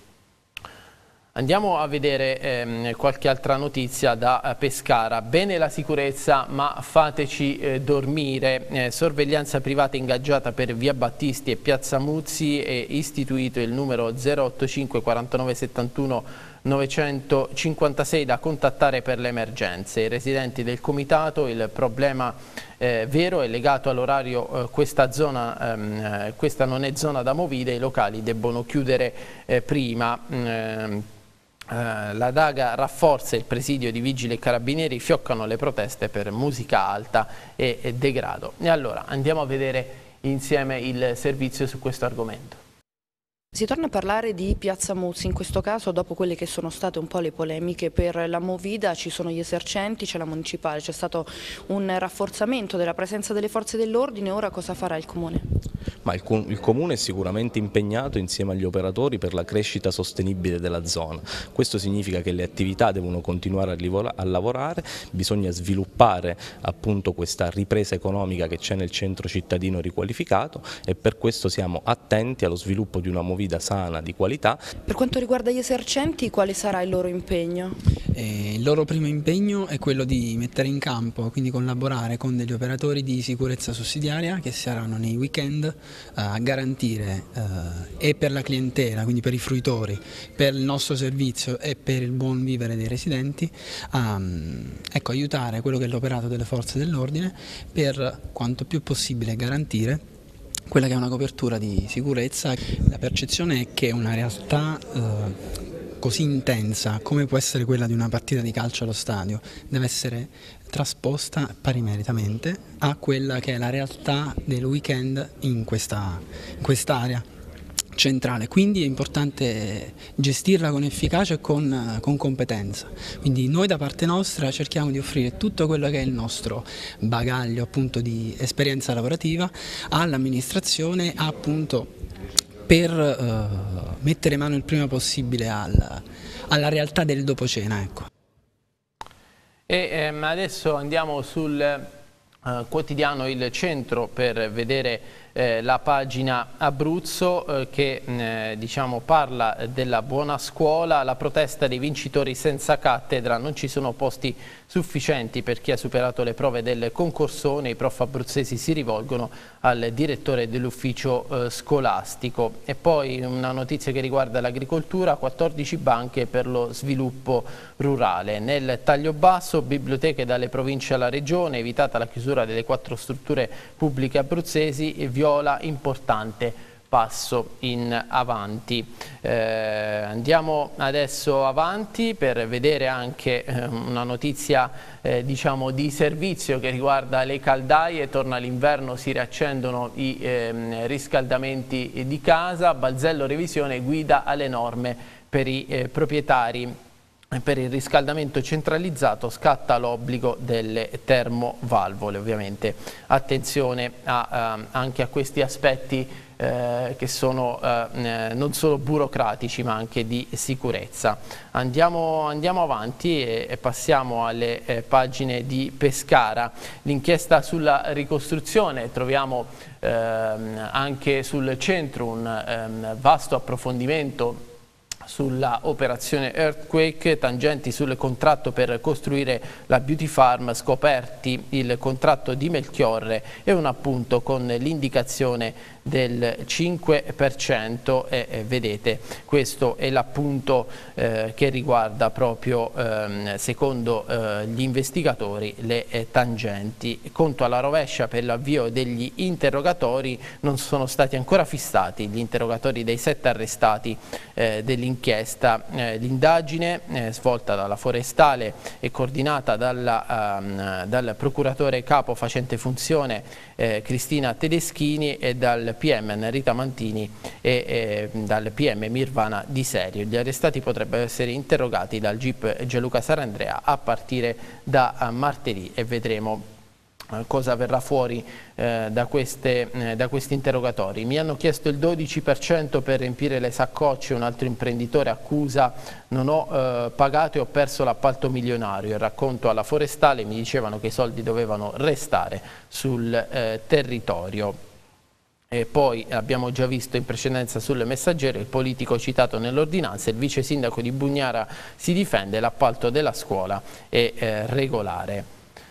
Andiamo a vedere ehm, qualche altra notizia da eh, Pescara. Bene la sicurezza, ma fateci eh, dormire. Eh, sorveglianza privata ingaggiata per Via Battisti e Piazza Muzzi, e istituito il numero zero ottantacinque quarantanove settantuno novecentocinquantasei da contattare per le emergenze. I residenti del comitato: il problema eh, vero è legato all'orario, eh, questa zona, ehm, questa non è zona da movida, i locali debbono chiudere eh, prima. Ehm, Uh, la Daga rafforza il presidio di vigili e carabinieri, fioccano le proteste per musica alta e, e degrado. E allora andiamo a vedere insieme il servizio su questo argomento. Si torna a parlare di Piazza Muzzi, in questo caso dopo quelle che sono state un po' le polemiche per la Movida. Ci sono gli esercenti, c'è la municipale, c'è stato un rafforzamento della presenza delle forze dell'ordine. Ora cosa farà il Comune? Ma il, il Comune è sicuramente impegnato insieme agli operatori per la crescita sostenibile della zona. Questo significa che le attività devono continuare a, a lavorare, bisogna sviluppare appunto questa ripresa economica che c'è nel centro cittadino riqualificato, e per questo siamo attenti allo sviluppo di una movida sana, di qualità. Per quanto riguarda gli esercenti, quale sarà il loro impegno? Eh, il loro primo impegno è quello di mettere in campo, quindi collaborare con degli operatori di sicurezza sussidiaria che saranno nei weekend a garantire eh, e per la clientela, quindi per i fruitori, per il nostro servizio e per il buon vivere dei residenti, a ecco, aiutare quello che è l'operato delle forze dell'ordine per quanto più possibile garantire quella che è una copertura di sicurezza. La percezione è che una realtà eh, così intensa come può essere quella di una partita di calcio allo stadio deve essere trasposta parimeritamente a quella che è la realtà del weekend in questa in quest'area centrale. Quindi è importante gestirla con efficacia e con, con competenza. Quindi noi da parte nostra cerchiamo di offrire tutto quello che è il nostro bagaglio appunto di esperienza lavorativa all'amministrazione, appunto per uh, mettere mano il prima possibile al, alla realtà del dopo cena, ecco. E ehm, adesso andiamo sul uh, quotidiano Il Centro per vedere eh, la pagina Abruzzo eh, che eh, diciamo parla della buona scuola. La protesta dei vincitori senza cattedra, non ci sono posti sufficienti per chi ha superato le prove del concorsone. I prof abruzzesi si rivolgono al direttore dell'ufficio eh, scolastico. E poi una notizia che riguarda l'agricoltura: quattordici banche per lo sviluppo rurale. Nel taglio basso, biblioteche dalle province alla regione, evitata la chiusura delle quattro strutture pubbliche abruzzesi, e viola importante passo in avanti. Eh, andiamo adesso avanti per vedere anche eh, una notizia eh, diciamo di servizio che riguarda le caldaie. Torna l'inverno, si riaccendono i eh, riscaldamenti di casa. Balzello revisione, guida alle norme per i eh, proprietari. Per il riscaldamento centralizzato scatta l'obbligo delle termovalvole. Ovviamente attenzione a, uh, anche a questi aspetti eh, che sono eh, non solo burocratici ma anche di sicurezza. Andiamo, andiamo avanti e, e passiamo alle eh, pagine di Pescara. L'inchiesta sulla ricostruzione, troviamo ehm, anche sul centro un ehm, vasto approfondimento sulla operazione Earthquake, tangenti sul contratto per costruire la Beauty Farm, scoperti il contratto di Melchiorre e un appunto con l'indicazione del cinque per cento e, e vedete questo è l'appunto eh, che riguarda proprio ehm, secondo eh, gli investigatori le eh, tangenti. Conto alla rovescia per l'avvio degli interrogatori, non sono stati ancora fissati gli interrogatori dei sette arrestati eh, dell'inchiesta. Eh, l'indagine eh, svolta dalla Forestale e coordinata dalla, ehm, dal procuratore capo facente funzione eh, Cristina Tedeschini e dal P M Enrita Mantini e eh, dal P M Mirvana Di Serio. Gli arrestati potrebbero essere interrogati dal G I P Gianluca Sarandrea a partire da uh, martedì e vedremo uh, cosa verrà fuori uh, da, queste, uh, da questi interrogatori. Mi hanno chiesto il dodici per cento per riempire le saccocce, un altro imprenditore accusa non ho uh, pagato e ho perso l'appalto milionario. Il racconto alla Forestale, mi dicevano che i soldi dovevano restare sul uh, territorio. E poi abbiamo già visto in precedenza sul Messaggero il politico citato nell'ordinanza, il vice sindaco di Bugnara si difende, l'appalto della scuola è eh, regolare.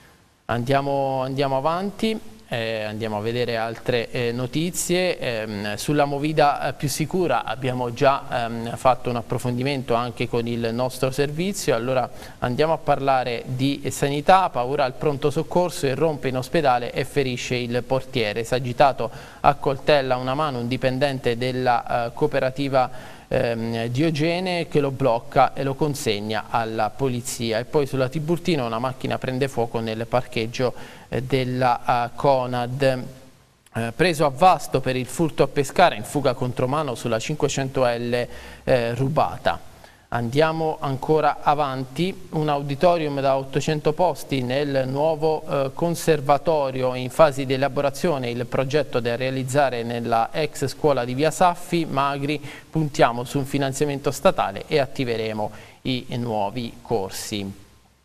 Andiamo, andiamo avanti. Eh, andiamo a vedere altre eh, notizie. Eh, sulla movida eh, più sicura abbiamo già ehm, fatto un approfondimento anche con il nostro servizio, allora andiamo a parlare di sanità. Paura al pronto soccorso, irrompe in ospedale e ferisce il portiere, esagitato accoltella una mano un dipendente della eh, cooperativa ehm, Diogene che lo blocca e lo consegna alla polizia. E poi sulla Tiburtina una macchina prende fuoco nel parcheggio della uh, Conad. Eh, preso a Vasto per il furto a Pescara, in fuga contromano sulla cinquecento L eh, rubata. Andiamo ancora avanti, un auditorium da ottocento posti nel nuovo eh, conservatorio in fase di elaborazione, il progetto da realizzare nella ex scuola di Via Saffi. Magri, puntiamo su un finanziamento statale e attiveremo i nuovi corsi.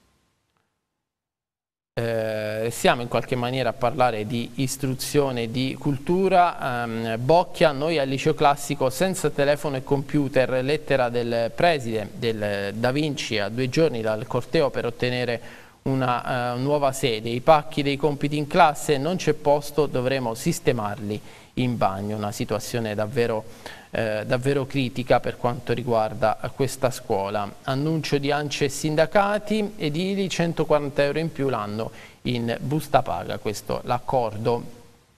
Eh, siamo in qualche maniera a parlare di istruzione, di cultura. ehm, Bocchia, noi al liceo classico senza telefono e computer, lettera del preside del Da Vinci a due giorni dal corteo per ottenere una uh, nuova sede, i pacchi dei compiti in classe, non c'è posto, dovremo sistemarli in bagno, una situazione davvero, eh, davvero critica per quanto riguarda questa scuola. Annuncio di ANCE e sindacati edili, centoquaranta euro in più l'anno in busta paga, questo l'accordo.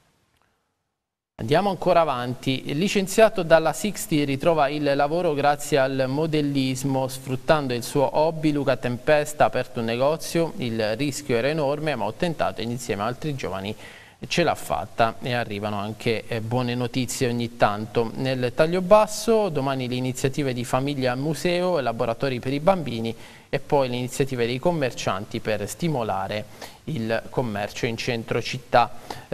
Andiamo ancora avanti, il licenziato dalla Sixty ritrova il lavoro grazie al modellismo, sfruttando il suo hobby. Luca Tempesta ha aperto un negozio, il rischio era enorme ma ho tentato e insieme a altri giovani ce l'ha fatta e arrivano anche eh, buone notizie ogni tanto. Nel taglio basso domani le iniziative di Famiglia Museo e laboratori per i bambini e poi le iniziative dei commercianti per stimolare il commercio in centro città.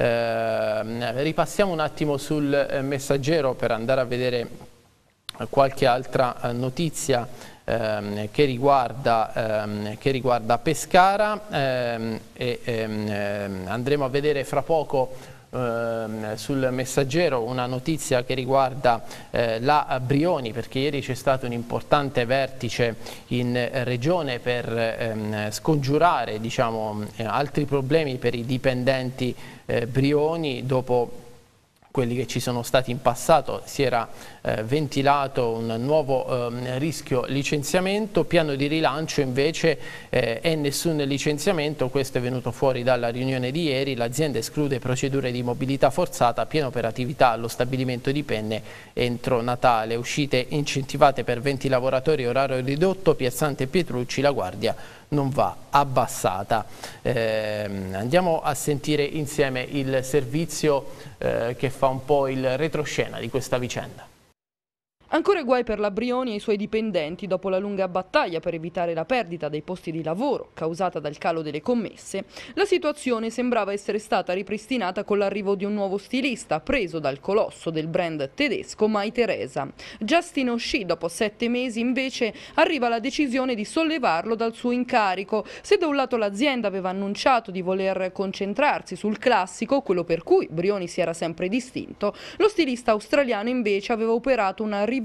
Eh, ripassiamo un attimo sul eh, Messaggero per andare a vedere qualche altra eh, notizia ehm, che, riguarda, ehm, che riguarda Pescara ehm, e ehm, andremo a vedere fra poco sul Messaggero una notizia che riguarda eh, la Brioni, perché ieri c'è stato un importante vertice in regione per ehm, scongiurare diciamo, eh, altri problemi per i dipendenti eh, Brioni. Dopo quelli che ci sono stati in passato si era eh, ventilato un nuovo eh, rischio licenziamento, piano di rilancio invece eh, e nessun licenziamento. Questo è venuto fuori dalla riunione di ieri. L'azienda esclude procedure di mobilità forzata, piena operatività allo stabilimento di Penne entro Natale, uscite incentivate per venti lavoratori, orario ridotto, Piazzante e Pietrucci, la guardia non va abbassata. Eh, andiamo a sentire insieme il servizio eh, che fa un po' il retroscena di questa vicenda. Ancora guai per la Brioni e i suoi dipendenti dopo la lunga battaglia per evitare la perdita dei posti di lavoro causata dal calo delle commesse. La situazione sembrava essere stata ripristinata con l'arrivo di un nuovo stilista preso dal colosso del brand tedesco Mytheresa. Justin O'Shea, dopo sette mesi invece arriva la decisione di sollevarlo dal suo incarico. Se da un lato l'azienda aveva annunciato di voler concentrarsi sul classico, quello per cui Brioni si era sempre distinto, lo stilista australiano invece aveva operato una rivoluzione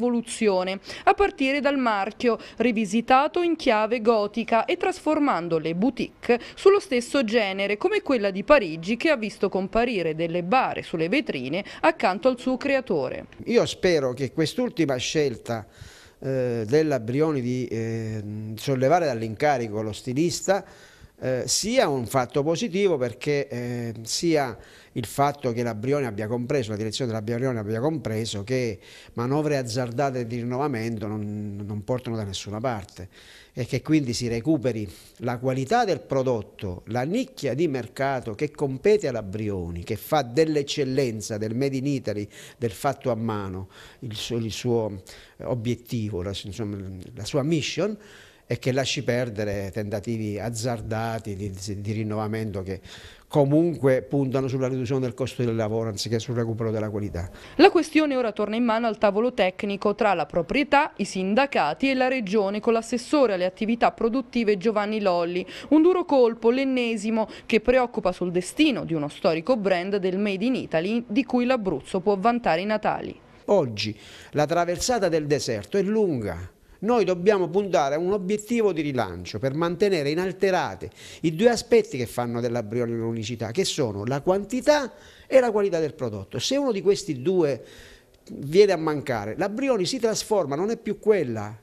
evoluzione, a partire dal marchio, rivisitato in chiave gotica e trasformando le boutique sullo stesso genere, come quella di Parigi che ha visto comparire delle bare sulle vetrine accanto al suo creatore. Io spero che quest'ultima scelta eh, della Brioni di eh, sollevare dall'incarico lo stilista eh, sia un fatto positivo, perché eh, sia il fatto che la Brioni abbia compreso, la direzione della Brioni abbia compreso che manovre azzardate di rinnovamento non, non portano da nessuna parte, e che quindi si recuperi la qualità del prodotto, la nicchia di mercato che compete alla Brioni, che fa dell'eccellenza, del Made in Italy, del fatto a mano, il suo, il suo obiettivo, la, insomma, la sua mission, e che lasci perdere tentativi azzardati di, di rinnovamento che comunque puntano sulla riduzione del costo del lavoro anziché sul recupero della qualità. La questione ora torna in mano al tavolo tecnico tra la proprietà, i sindacati e la Regione, con l'assessore alle attività produttive Giovanni Lolli. Un duro colpo, l'ennesimo, che preoccupa sul destino di uno storico brand del Made in Italy di cui l'Abruzzo può vantare i natali. Oggi la traversata del deserto è lunga. Noi dobbiamo puntare a un obiettivo di rilancio per mantenere inalterate i due aspetti che fanno della Brioni un'unicità, che sono la quantità e la qualità del prodotto. Se uno di questi due viene a mancare, la Brioni si trasforma, non è più quella.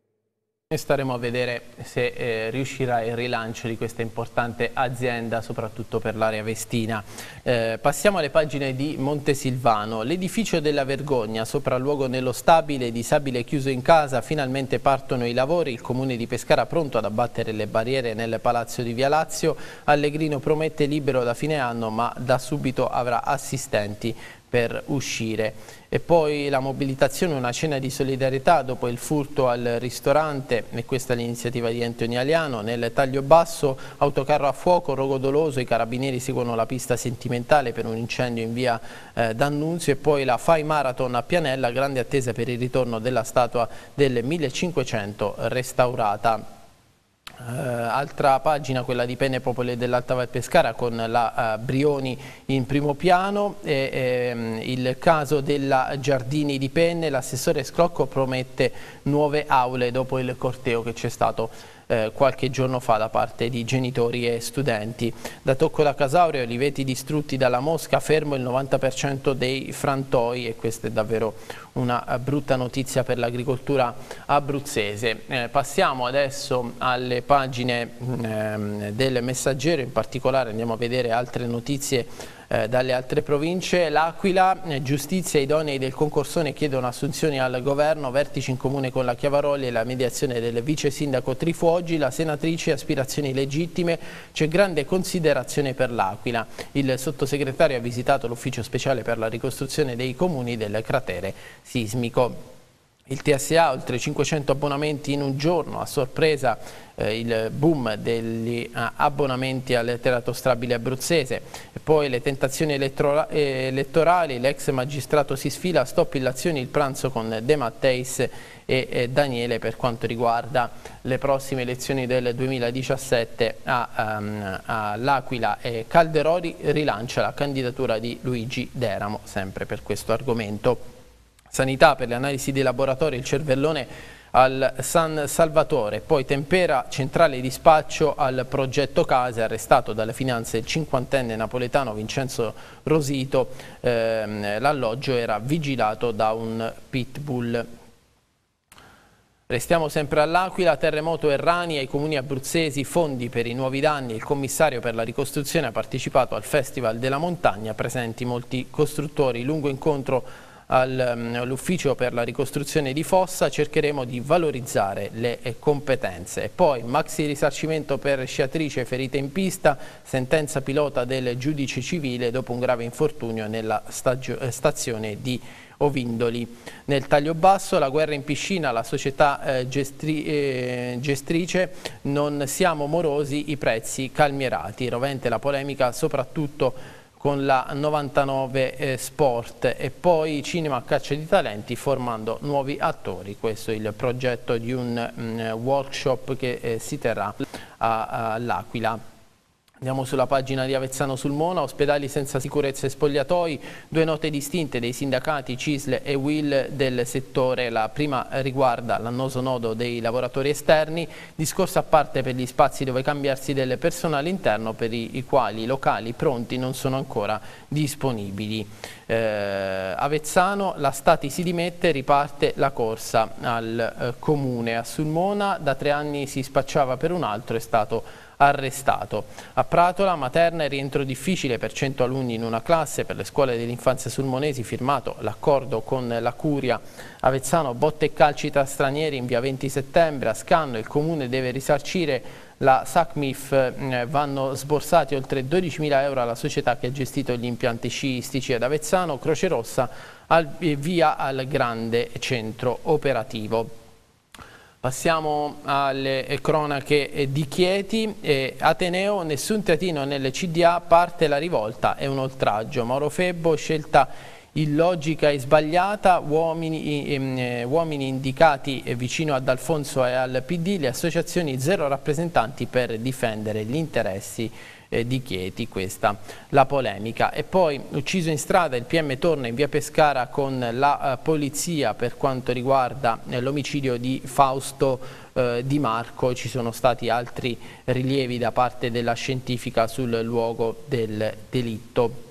E staremo a vedere se eh, riuscirà il rilancio di questa importante azienda, soprattutto per l'area vestina. Eh, passiamo alle pagine di Montesilvano. L'edificio della vergogna, sopralluogo nello stabile, disabile chiuso in casa, finalmente partono i lavori. Il comune di Pescara pronto ad abbattere le barriere nel palazzo di Via Lazio. Allegrino promette libero da fine anno, ma da subito avrà assistenti per uscire. E poi la mobilitazione, una cena di solidarietà dopo il furto al ristorante, e questa è l'iniziativa di Antonio Aliano. Nel taglio basso, autocarro a fuoco, rogo doloso, i carabinieri seguono la pista sentimentale per un incendio in via eh, D'Annunzio, e poi la Fai Marathon a Pianella, grande attesa per il ritorno della statua del millecinquecento restaurata. Uh, altra pagina, quella di Penne Popole dell'Alta Val Pescara, con la uh, Brioni in primo piano, e, e, il caso della Giardini di Penne. L'assessore Scrocco promette nuove aule dopo il corteo che c'è stato eh, qualche giorno fa da parte di genitori e studenti. Da Toccola Casaurio, oliveti distrutti dalla mosca, fermo il novanta per cento dei frantoi, e questa è davvero una brutta notizia per l'agricoltura abruzzese. Eh, passiamo adesso alle pagine ehm, del Messaggero, in particolare andiamo a vedere altre notizie eh, dalle altre province. L'Aquila, eh, giustizia, idonei del concorsone chiedono assunzioni al governo, vertici in comune con la Chiavaroli e la mediazione del vice sindaco Trifuoggi. La senatrice, aspirazioni legittime, c'è grande considerazione per l'Aquila. Il sottosegretario ha visitato l'ufficio speciale per la ricostruzione dei comuni del cratere sismico. Il T S A, oltre cinquecento abbonamenti in un giorno, a sorpresa eh, il boom degli eh, abbonamenti al teatro stabile abruzzese. E poi le tentazioni elettora eh, elettorali, l'ex magistrato si sfila, stop illazioni, il pranzo con De Matteis e eh, Daniele per quanto riguarda le prossime elezioni del duemiladiciassette a, um, a L'Aquila. E Calderoli rilancia la candidatura di Luigi Deramo, sempre per questo argomento. Sanità, per le analisi dei laboratori, il cervellone al San Salvatore. Poi Tempera, centrale dispaccio al progetto Case, arrestato dalle finanze il cinquantenne napoletano Vincenzo Rosito. Eh, l'alloggio era vigilato da un pitbull. Restiamo sempre all'Aquila, terremoto Errani, ai comuni abruzzesi fondi per i nuovi danni. Il commissario per la ricostruzione ha partecipato al Festival della Montagna, presenti molti costruttori. Lungo incontro all'ufficio per la ricostruzione di Fossa, cercheremo di valorizzare le competenze. E poi maxi risarcimento per sciatrice ferita in pista, sentenza pilota del giudice civile dopo un grave infortunio nella stazione di Ovindoli. Nel taglio basso, la guerra in piscina, la società eh, gestri eh, gestrice, non siamo morosi, i prezzi calmierati. Rovente la polemica soprattutto con la novantanove eh, Sport. E poi cinema a caccia di talenti, formando nuovi attori. Questo è il progetto di un mh, workshop che eh, si terrà all'Aquila. Andiamo sulla pagina di Avezzano Sulmona, ospedali senza sicurezza e spogliatoi, due note distinte dei sindacati C I S L e U I L del settore. La prima riguarda l'annoso nodo dei lavoratori esterni, discorso a parte per gli spazi dove cambiarsi del personale interno per i, i quali i locali pronti non sono ancora disponibili. Eh, Avezzano, la Stati si dimette, riparte la corsa al eh, comune. A Sulmona da tre anni si spacciava per un altro, è stato arrestato. A Pratola, Materna, rientro difficile per cento alunni in una classe. Per le scuole dell'infanzia sulmonesi firmato l'accordo con la Curia. Avezzano, botte e calci tra stranieri in via venti settembre. A Scanno il comune deve risarcire la SACMIF, eh, vanno sborsati oltre dodicimila euro alla società che ha gestito gli impianti sciistici. Ad Avezzano, Croce Rossa, al, via al grande centro operativo. Passiamo alle cronache di Chieti. Eh, Ateneo, nessun teatrino nelle C D A, parte la rivolta, è un oltraggio. Mauro Febbo, scelta illogica e sbagliata, uomini, eh, uomini indicati vicino ad Alfonso e al P D, le associazioni zero rappresentanti per difendere gli interessi eh, di Chieti, questa la polemica. E poi ucciso in strada, il P M torna in via Pescara con la eh, polizia per quanto riguarda eh, l'omicidio di Fausto eh, Di Marco. Ci sono stati altri rilievi da parte della scientifica sul luogo del delitto.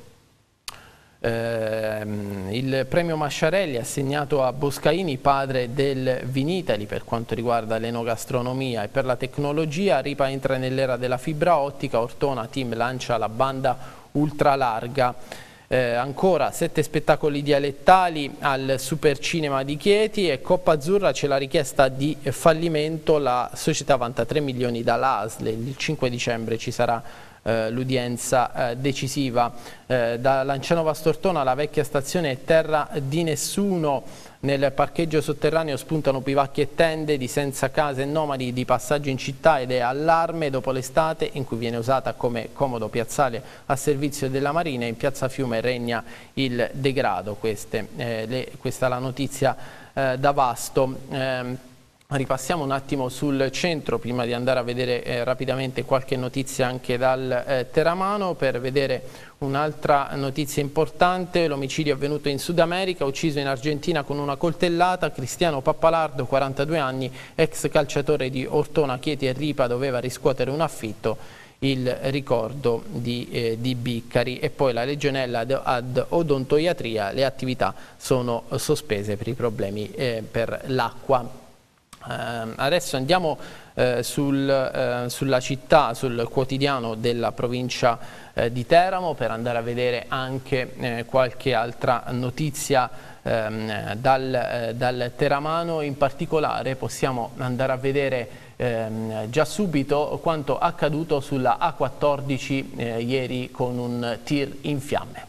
Eh, il premio Masciarelli assegnato a Boscaini, padre del Vinitali, per quanto riguarda l'enogastronomia e per la tecnologia. Ripa entra nell'era della fibra ottica, Ortona Team lancia la banda ultralarga. Eh, ancora sette spettacoli dialettali al Supercinema di Chieti e Coppa Azzurra c'è la richiesta di fallimento, la società vanta tre milioni dall'A S L, il cinque dicembre ci sarà Eh, l'udienza eh, decisiva. Eh, da Lancianova a Stortona la vecchia stazione è terra di nessuno, nel parcheggio sotterraneo spuntano bivacchi e tende di senza casa e nomadi di passaggio in città ed è allarme dopo l'estate in cui viene usata come comodo piazzale a servizio della Marina. In piazza Fiume regna il degrado. Queste, eh, le, questa è la notizia eh, da Vasto. Eh, Ripassiamo un attimo sul centro prima di andare a vedere eh, rapidamente qualche notizia anche dal eh, Teramano, per vedere un'altra notizia importante. L'omicidio avvenuto in Sud America, ucciso in Argentina con una coltellata. Cristiano Pappalardo, quarantadue anni, ex calciatore di Ortona, Chieti e Ripa, doveva riscuotere un affitto, il ricordo di, eh, di Biccari. E poi la Legionella ad, ad odontoiatria, le attività sono sospese per i problemi eh, per l'acqua. Uh, adesso andiamo uh, sul, uh, sulla città, sul quotidiano della provincia uh, di Teramo, per andare a vedere anche uh, qualche altra notizia um, dal, uh, dal Teramano. In particolare possiamo andare a vedere um, già subito quanto accaduto sulla A quattordici uh, ieri con un tir in fiamme.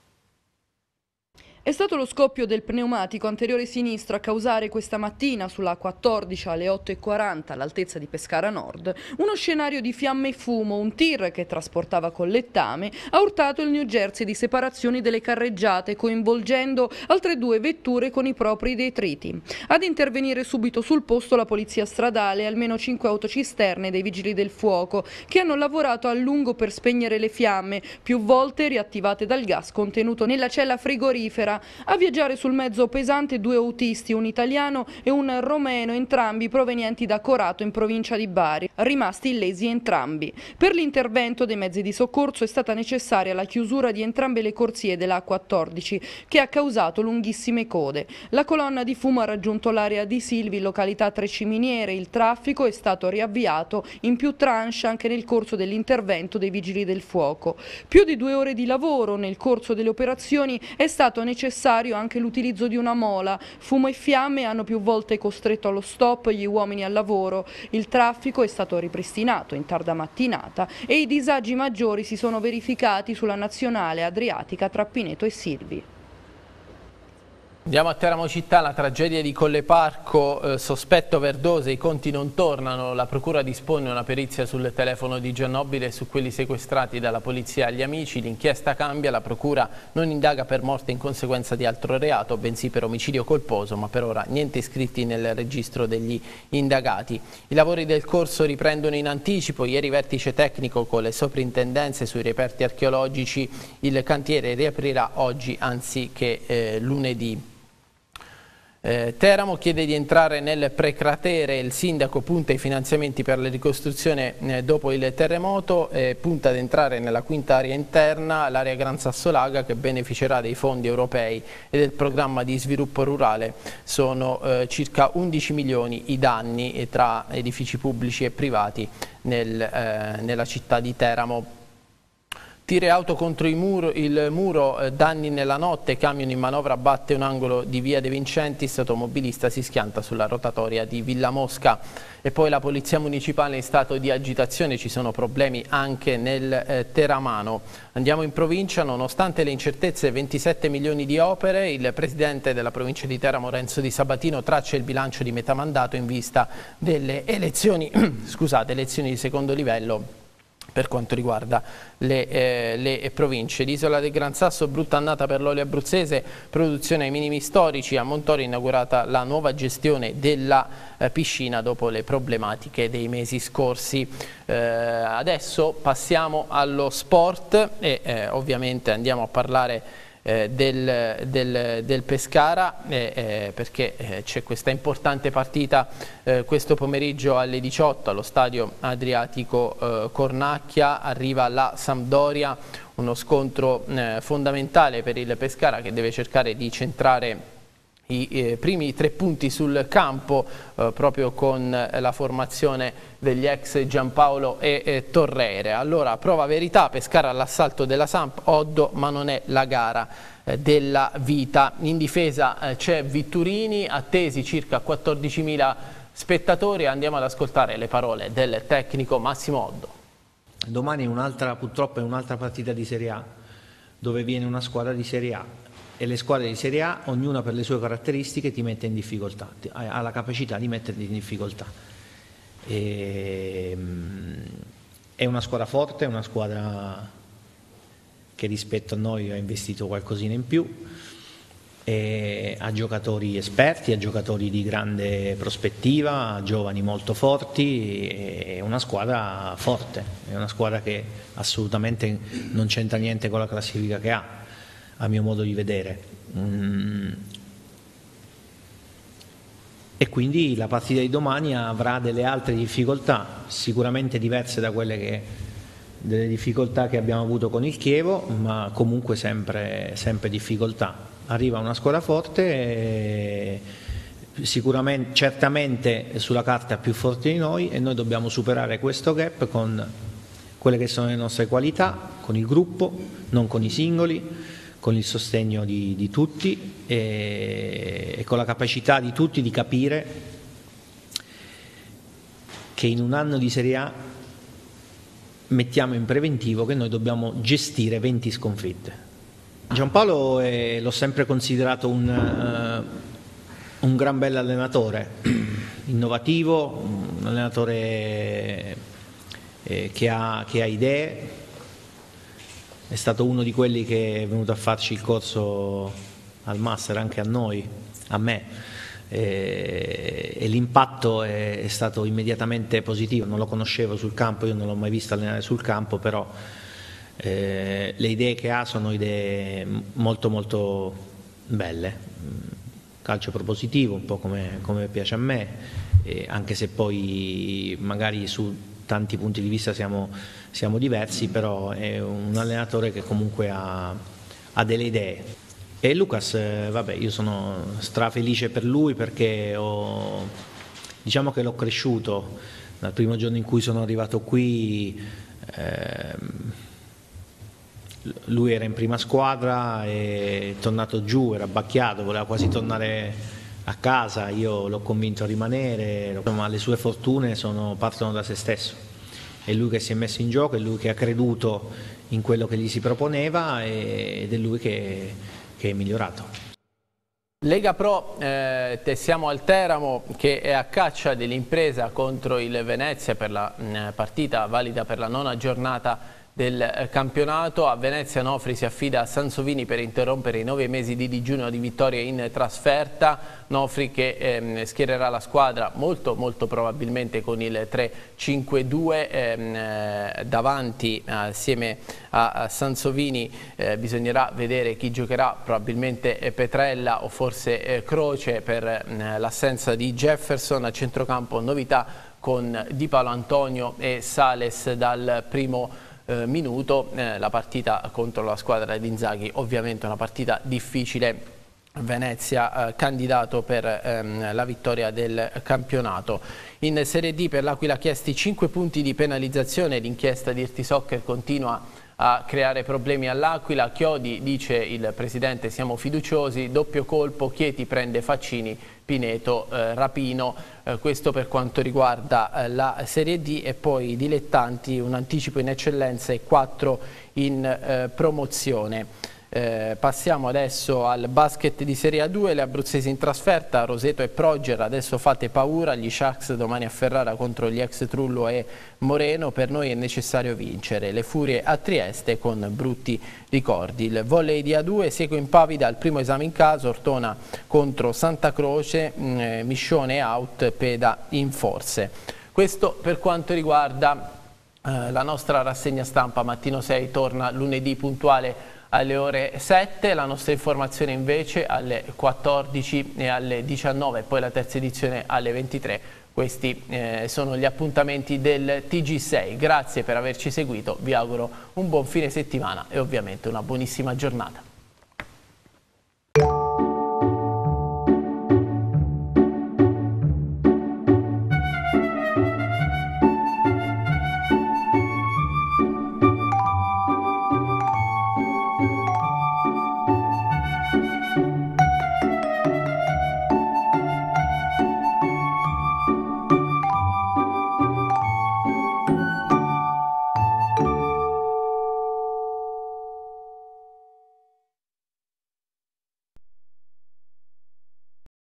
È stato lo scoppio del pneumatico anteriore sinistro a causare questa mattina sulla A quattordici alle otto e quaranta all'altezza di Pescara Nord uno scenario di fiamme e fumo. Un tir che trasportava collettame ha urtato il New Jersey di separazioni delle carreggiate, coinvolgendo altre due vetture con i propri detriti. Ad intervenire subito sul posto la polizia stradale e almeno cinque autocisterne dei vigili del fuoco, che hanno lavorato a lungo per spegnere le fiamme, più volte riattivate dal gas contenuto nella cella frigorifera. A viaggiare sul mezzo pesante due autisti, un italiano e un romeno, entrambi provenienti da Corato in provincia di Bari, rimasti illesi entrambi. Per l'intervento dei mezzi di soccorso è stata necessaria la chiusura di entrambe le corsie della A quattordici, che ha causato lunghissime code. La colonna di fumo ha raggiunto l'area di Silvi, località Tre Ciminiere. Il traffico è stato riavviato in più tranche anche nel corso dell'intervento dei vigili del fuoco. Più di due ore di lavoro. Nel corso delle operazioni è stato necessario necessario anche l'utilizzo di una mola. Fumo e fiamme hanno più volte costretto allo stop gli uomini al lavoro. Il traffico è stato ripristinato in tarda mattinata e i disagi maggiori si sono verificati sulla nazionale adriatica tra Pineto e Silvi. Andiamo a Teramo città, la tragedia di Colleparco, eh, sospetto overdose, i conti non tornano, la procura dispone una perizia sul telefono di Giannobile e su quelli sequestrati dalla polizia agli amici, l'inchiesta cambia, la procura non indaga per morte in conseguenza di altro reato, bensì per omicidio colposo, ma per ora niente iscritti nel registro degli indagati. I lavori del corso riprendono in anticipo, ieri vertice tecnico con le soprintendenze sui reperti archeologici, il cantiere riaprirà oggi anziché eh, lunedì. Eh, Teramo chiede di entrare nel precratere, il sindaco punta i finanziamenti per la ricostruzione eh, dopo il terremoto, eh, punta ad entrare nella quinta area interna, l'area Gran Sassolaga che beneficerà dei fondi europei e del programma di sviluppo rurale. Sono eh, circa undici milioni i danni tra edifici pubblici e privati nel, eh, nella città di Teramo. Tire auto contro il muro, il muro eh, danni nella notte, camion in manovra batte un angolo di via De Vincentis, automobilista si schianta sulla rotatoria di Villa Mosca. E poi la polizia municipale in stato di agitazione, ci sono problemi anche nel eh, Teramano. Andiamo in provincia, nonostante le incertezze, ventisette milioni di opere, il presidente della provincia di Teramo Renzo Di Sabatino traccia il bilancio di metà mandato in vista delle elezioni, scusate, elezioni di secondo livello per quanto riguarda le, eh, le province. L'isola del Gran Sasso, brutta annata per l'olio abruzzese, produzione ai minimi storici, a Montorio inaugurata la nuova gestione della eh, piscina dopo le problematiche dei mesi scorsi. Eh, adesso passiamo allo sport e eh, ovviamente andiamo a parlare Eh, del, del, del Pescara eh, eh, perché eh, c'è questa importante partita eh, questo pomeriggio alle diciotto allo stadio Adriatico eh, Cornacchia, arriva la Sampdoria, uno scontro eh, fondamentale per il Pescara che deve cercare di centrare i eh, primi tre punti sul campo eh, proprio con eh, la formazione degli ex Giampaolo e eh, Torrere. Allora, prova verità, Pescara all'assalto della Samp, Oddo, ma non è la gara eh, della vita. In difesa eh, c'è Vitturini, attesi circa quattordicimila spettatori. Andiamo ad ascoltare le parole del tecnico Massimo Oddo. Domani un'altra, purtroppo è un'altra partita di Serie A, dove viene una squadra di Serie A. E le squadre di Serie A, ognuna per le sue caratteristiche, ti mette in difficoltà, ha la capacità di metterti in difficoltà. E, è una squadra forte, è una squadra che rispetto a noi ha investito qualcosina in più, e ha giocatori esperti, ha giocatori di grande prospettiva, ha giovani molto forti, è una squadra forte, è una squadra che assolutamente non c'entra niente con la classifica che ha, a mio modo di vedere. Mm. E quindi la partita di domani avrà delle altre difficoltà, sicuramente diverse da quelle che, delle difficoltà che abbiamo avuto con il Chievo, ma comunque sempre, sempre difficoltà. Arriva una squadra forte, e sicuramente, certamente sulla carta più forte di noi, e noi dobbiamo superare questo gap con quelle che sono le nostre qualità, con il gruppo, non con i singoli, con il sostegno di, di tutti e, e con la capacità di tutti di capire che in un anno di Serie A mettiamo in preventivo che noi dobbiamo gestire venti sconfitte. Giampaolo l'ho sempre considerato un, uh, un gran bel allenatore, innovativo, un allenatore eh, che, ha, che ha idee. È stato uno di quelli che è venuto a farci il corso al master, anche a noi, a me, e, e l'impatto è, è stato immediatamente positivo. Non lo conoscevo sul campo, io non l'ho mai visto allenare sul campo, però eh, le idee che ha sono idee molto molto belle, calcio propositivo, un po' come, come piace a me, e anche se poi magari su tanti punti di vista siamo, siamo diversi, però è un allenatore che comunque ha, ha delle idee. E Lucas, eh, vabbè, io sono strafelice per lui perché ho, diciamo che l'ho cresciuto dal primo giorno in cui sono arrivato qui. Eh, lui era in prima squadra, è tornato giù, era abbacchiato, voleva quasi tornare a casa, io l'ho convinto a rimanere, ma le sue fortune sono, partono da se stesso. È lui che si è messo in gioco, è lui che ha creduto in quello che gli si proponeva ed è lui che, che è migliorato. Lega Pro, eh, siamo al Teramo che è a caccia dell'Impresa contro il Venezia per la mh, partita valida per la nona giornata del eh, campionato. A Venezia Nofri si affida a Sansovini per interrompere i nove mesi di digiuno di vittorie in trasferta. Nofri che ehm, schiererà la squadra molto molto probabilmente con il tre cinque due ehm, eh, davanti eh, assieme a, a Sansovini. Eh, bisognerà vedere chi giocherà, probabilmente eh, Petrella o forse eh, Croce per eh, l'assenza di Jefferson. A centrocampo novità con Di Paolo Antonio e Sales dal primo Eh, minuto. Eh, la partita contro la squadra di Inzaghi, ovviamente una partita difficile. Venezia eh, candidato per ehm, la vittoria del campionato. In Serie D per l'Aquila chiesti cinque punti di penalizzazione. L'inchiesta di Irti Soccer continua a creare problemi all'Aquila. Chiodi, dice il presidente, siamo fiduciosi, doppio colpo, Chieti prende Faccini, Pineto eh, Rapino. Eh, questo per quanto riguarda eh, la Serie D. E poi i dilettanti, un anticipo in eccellenza e quattro in eh, promozione. Eh, passiamo adesso al basket di Serie A due, le abruzzesi in trasferta, Roseto e Progger, adesso fate paura, gli Sharks domani a Ferrara contro gli ex Trullo e Moreno, per noi è necessario vincere, le Furie a Trieste con brutti ricordi. Il volley di A due segue in Pavida il primo esame in casa, Ortona contro Santa Croce, mh, Miscione out, Peda in forze. Questo per quanto riguarda eh, la nostra rassegna stampa. Mattino sei torna lunedì puntuale alle ore sette, la nostra informazione invece alle quattordici e alle diciannove, poi la terza edizione alle ventitré. Questi eh, sono gli appuntamenti del T G sei. Grazie per averci seguito, vi auguro un buon fine settimana e ovviamente una buonissima giornata.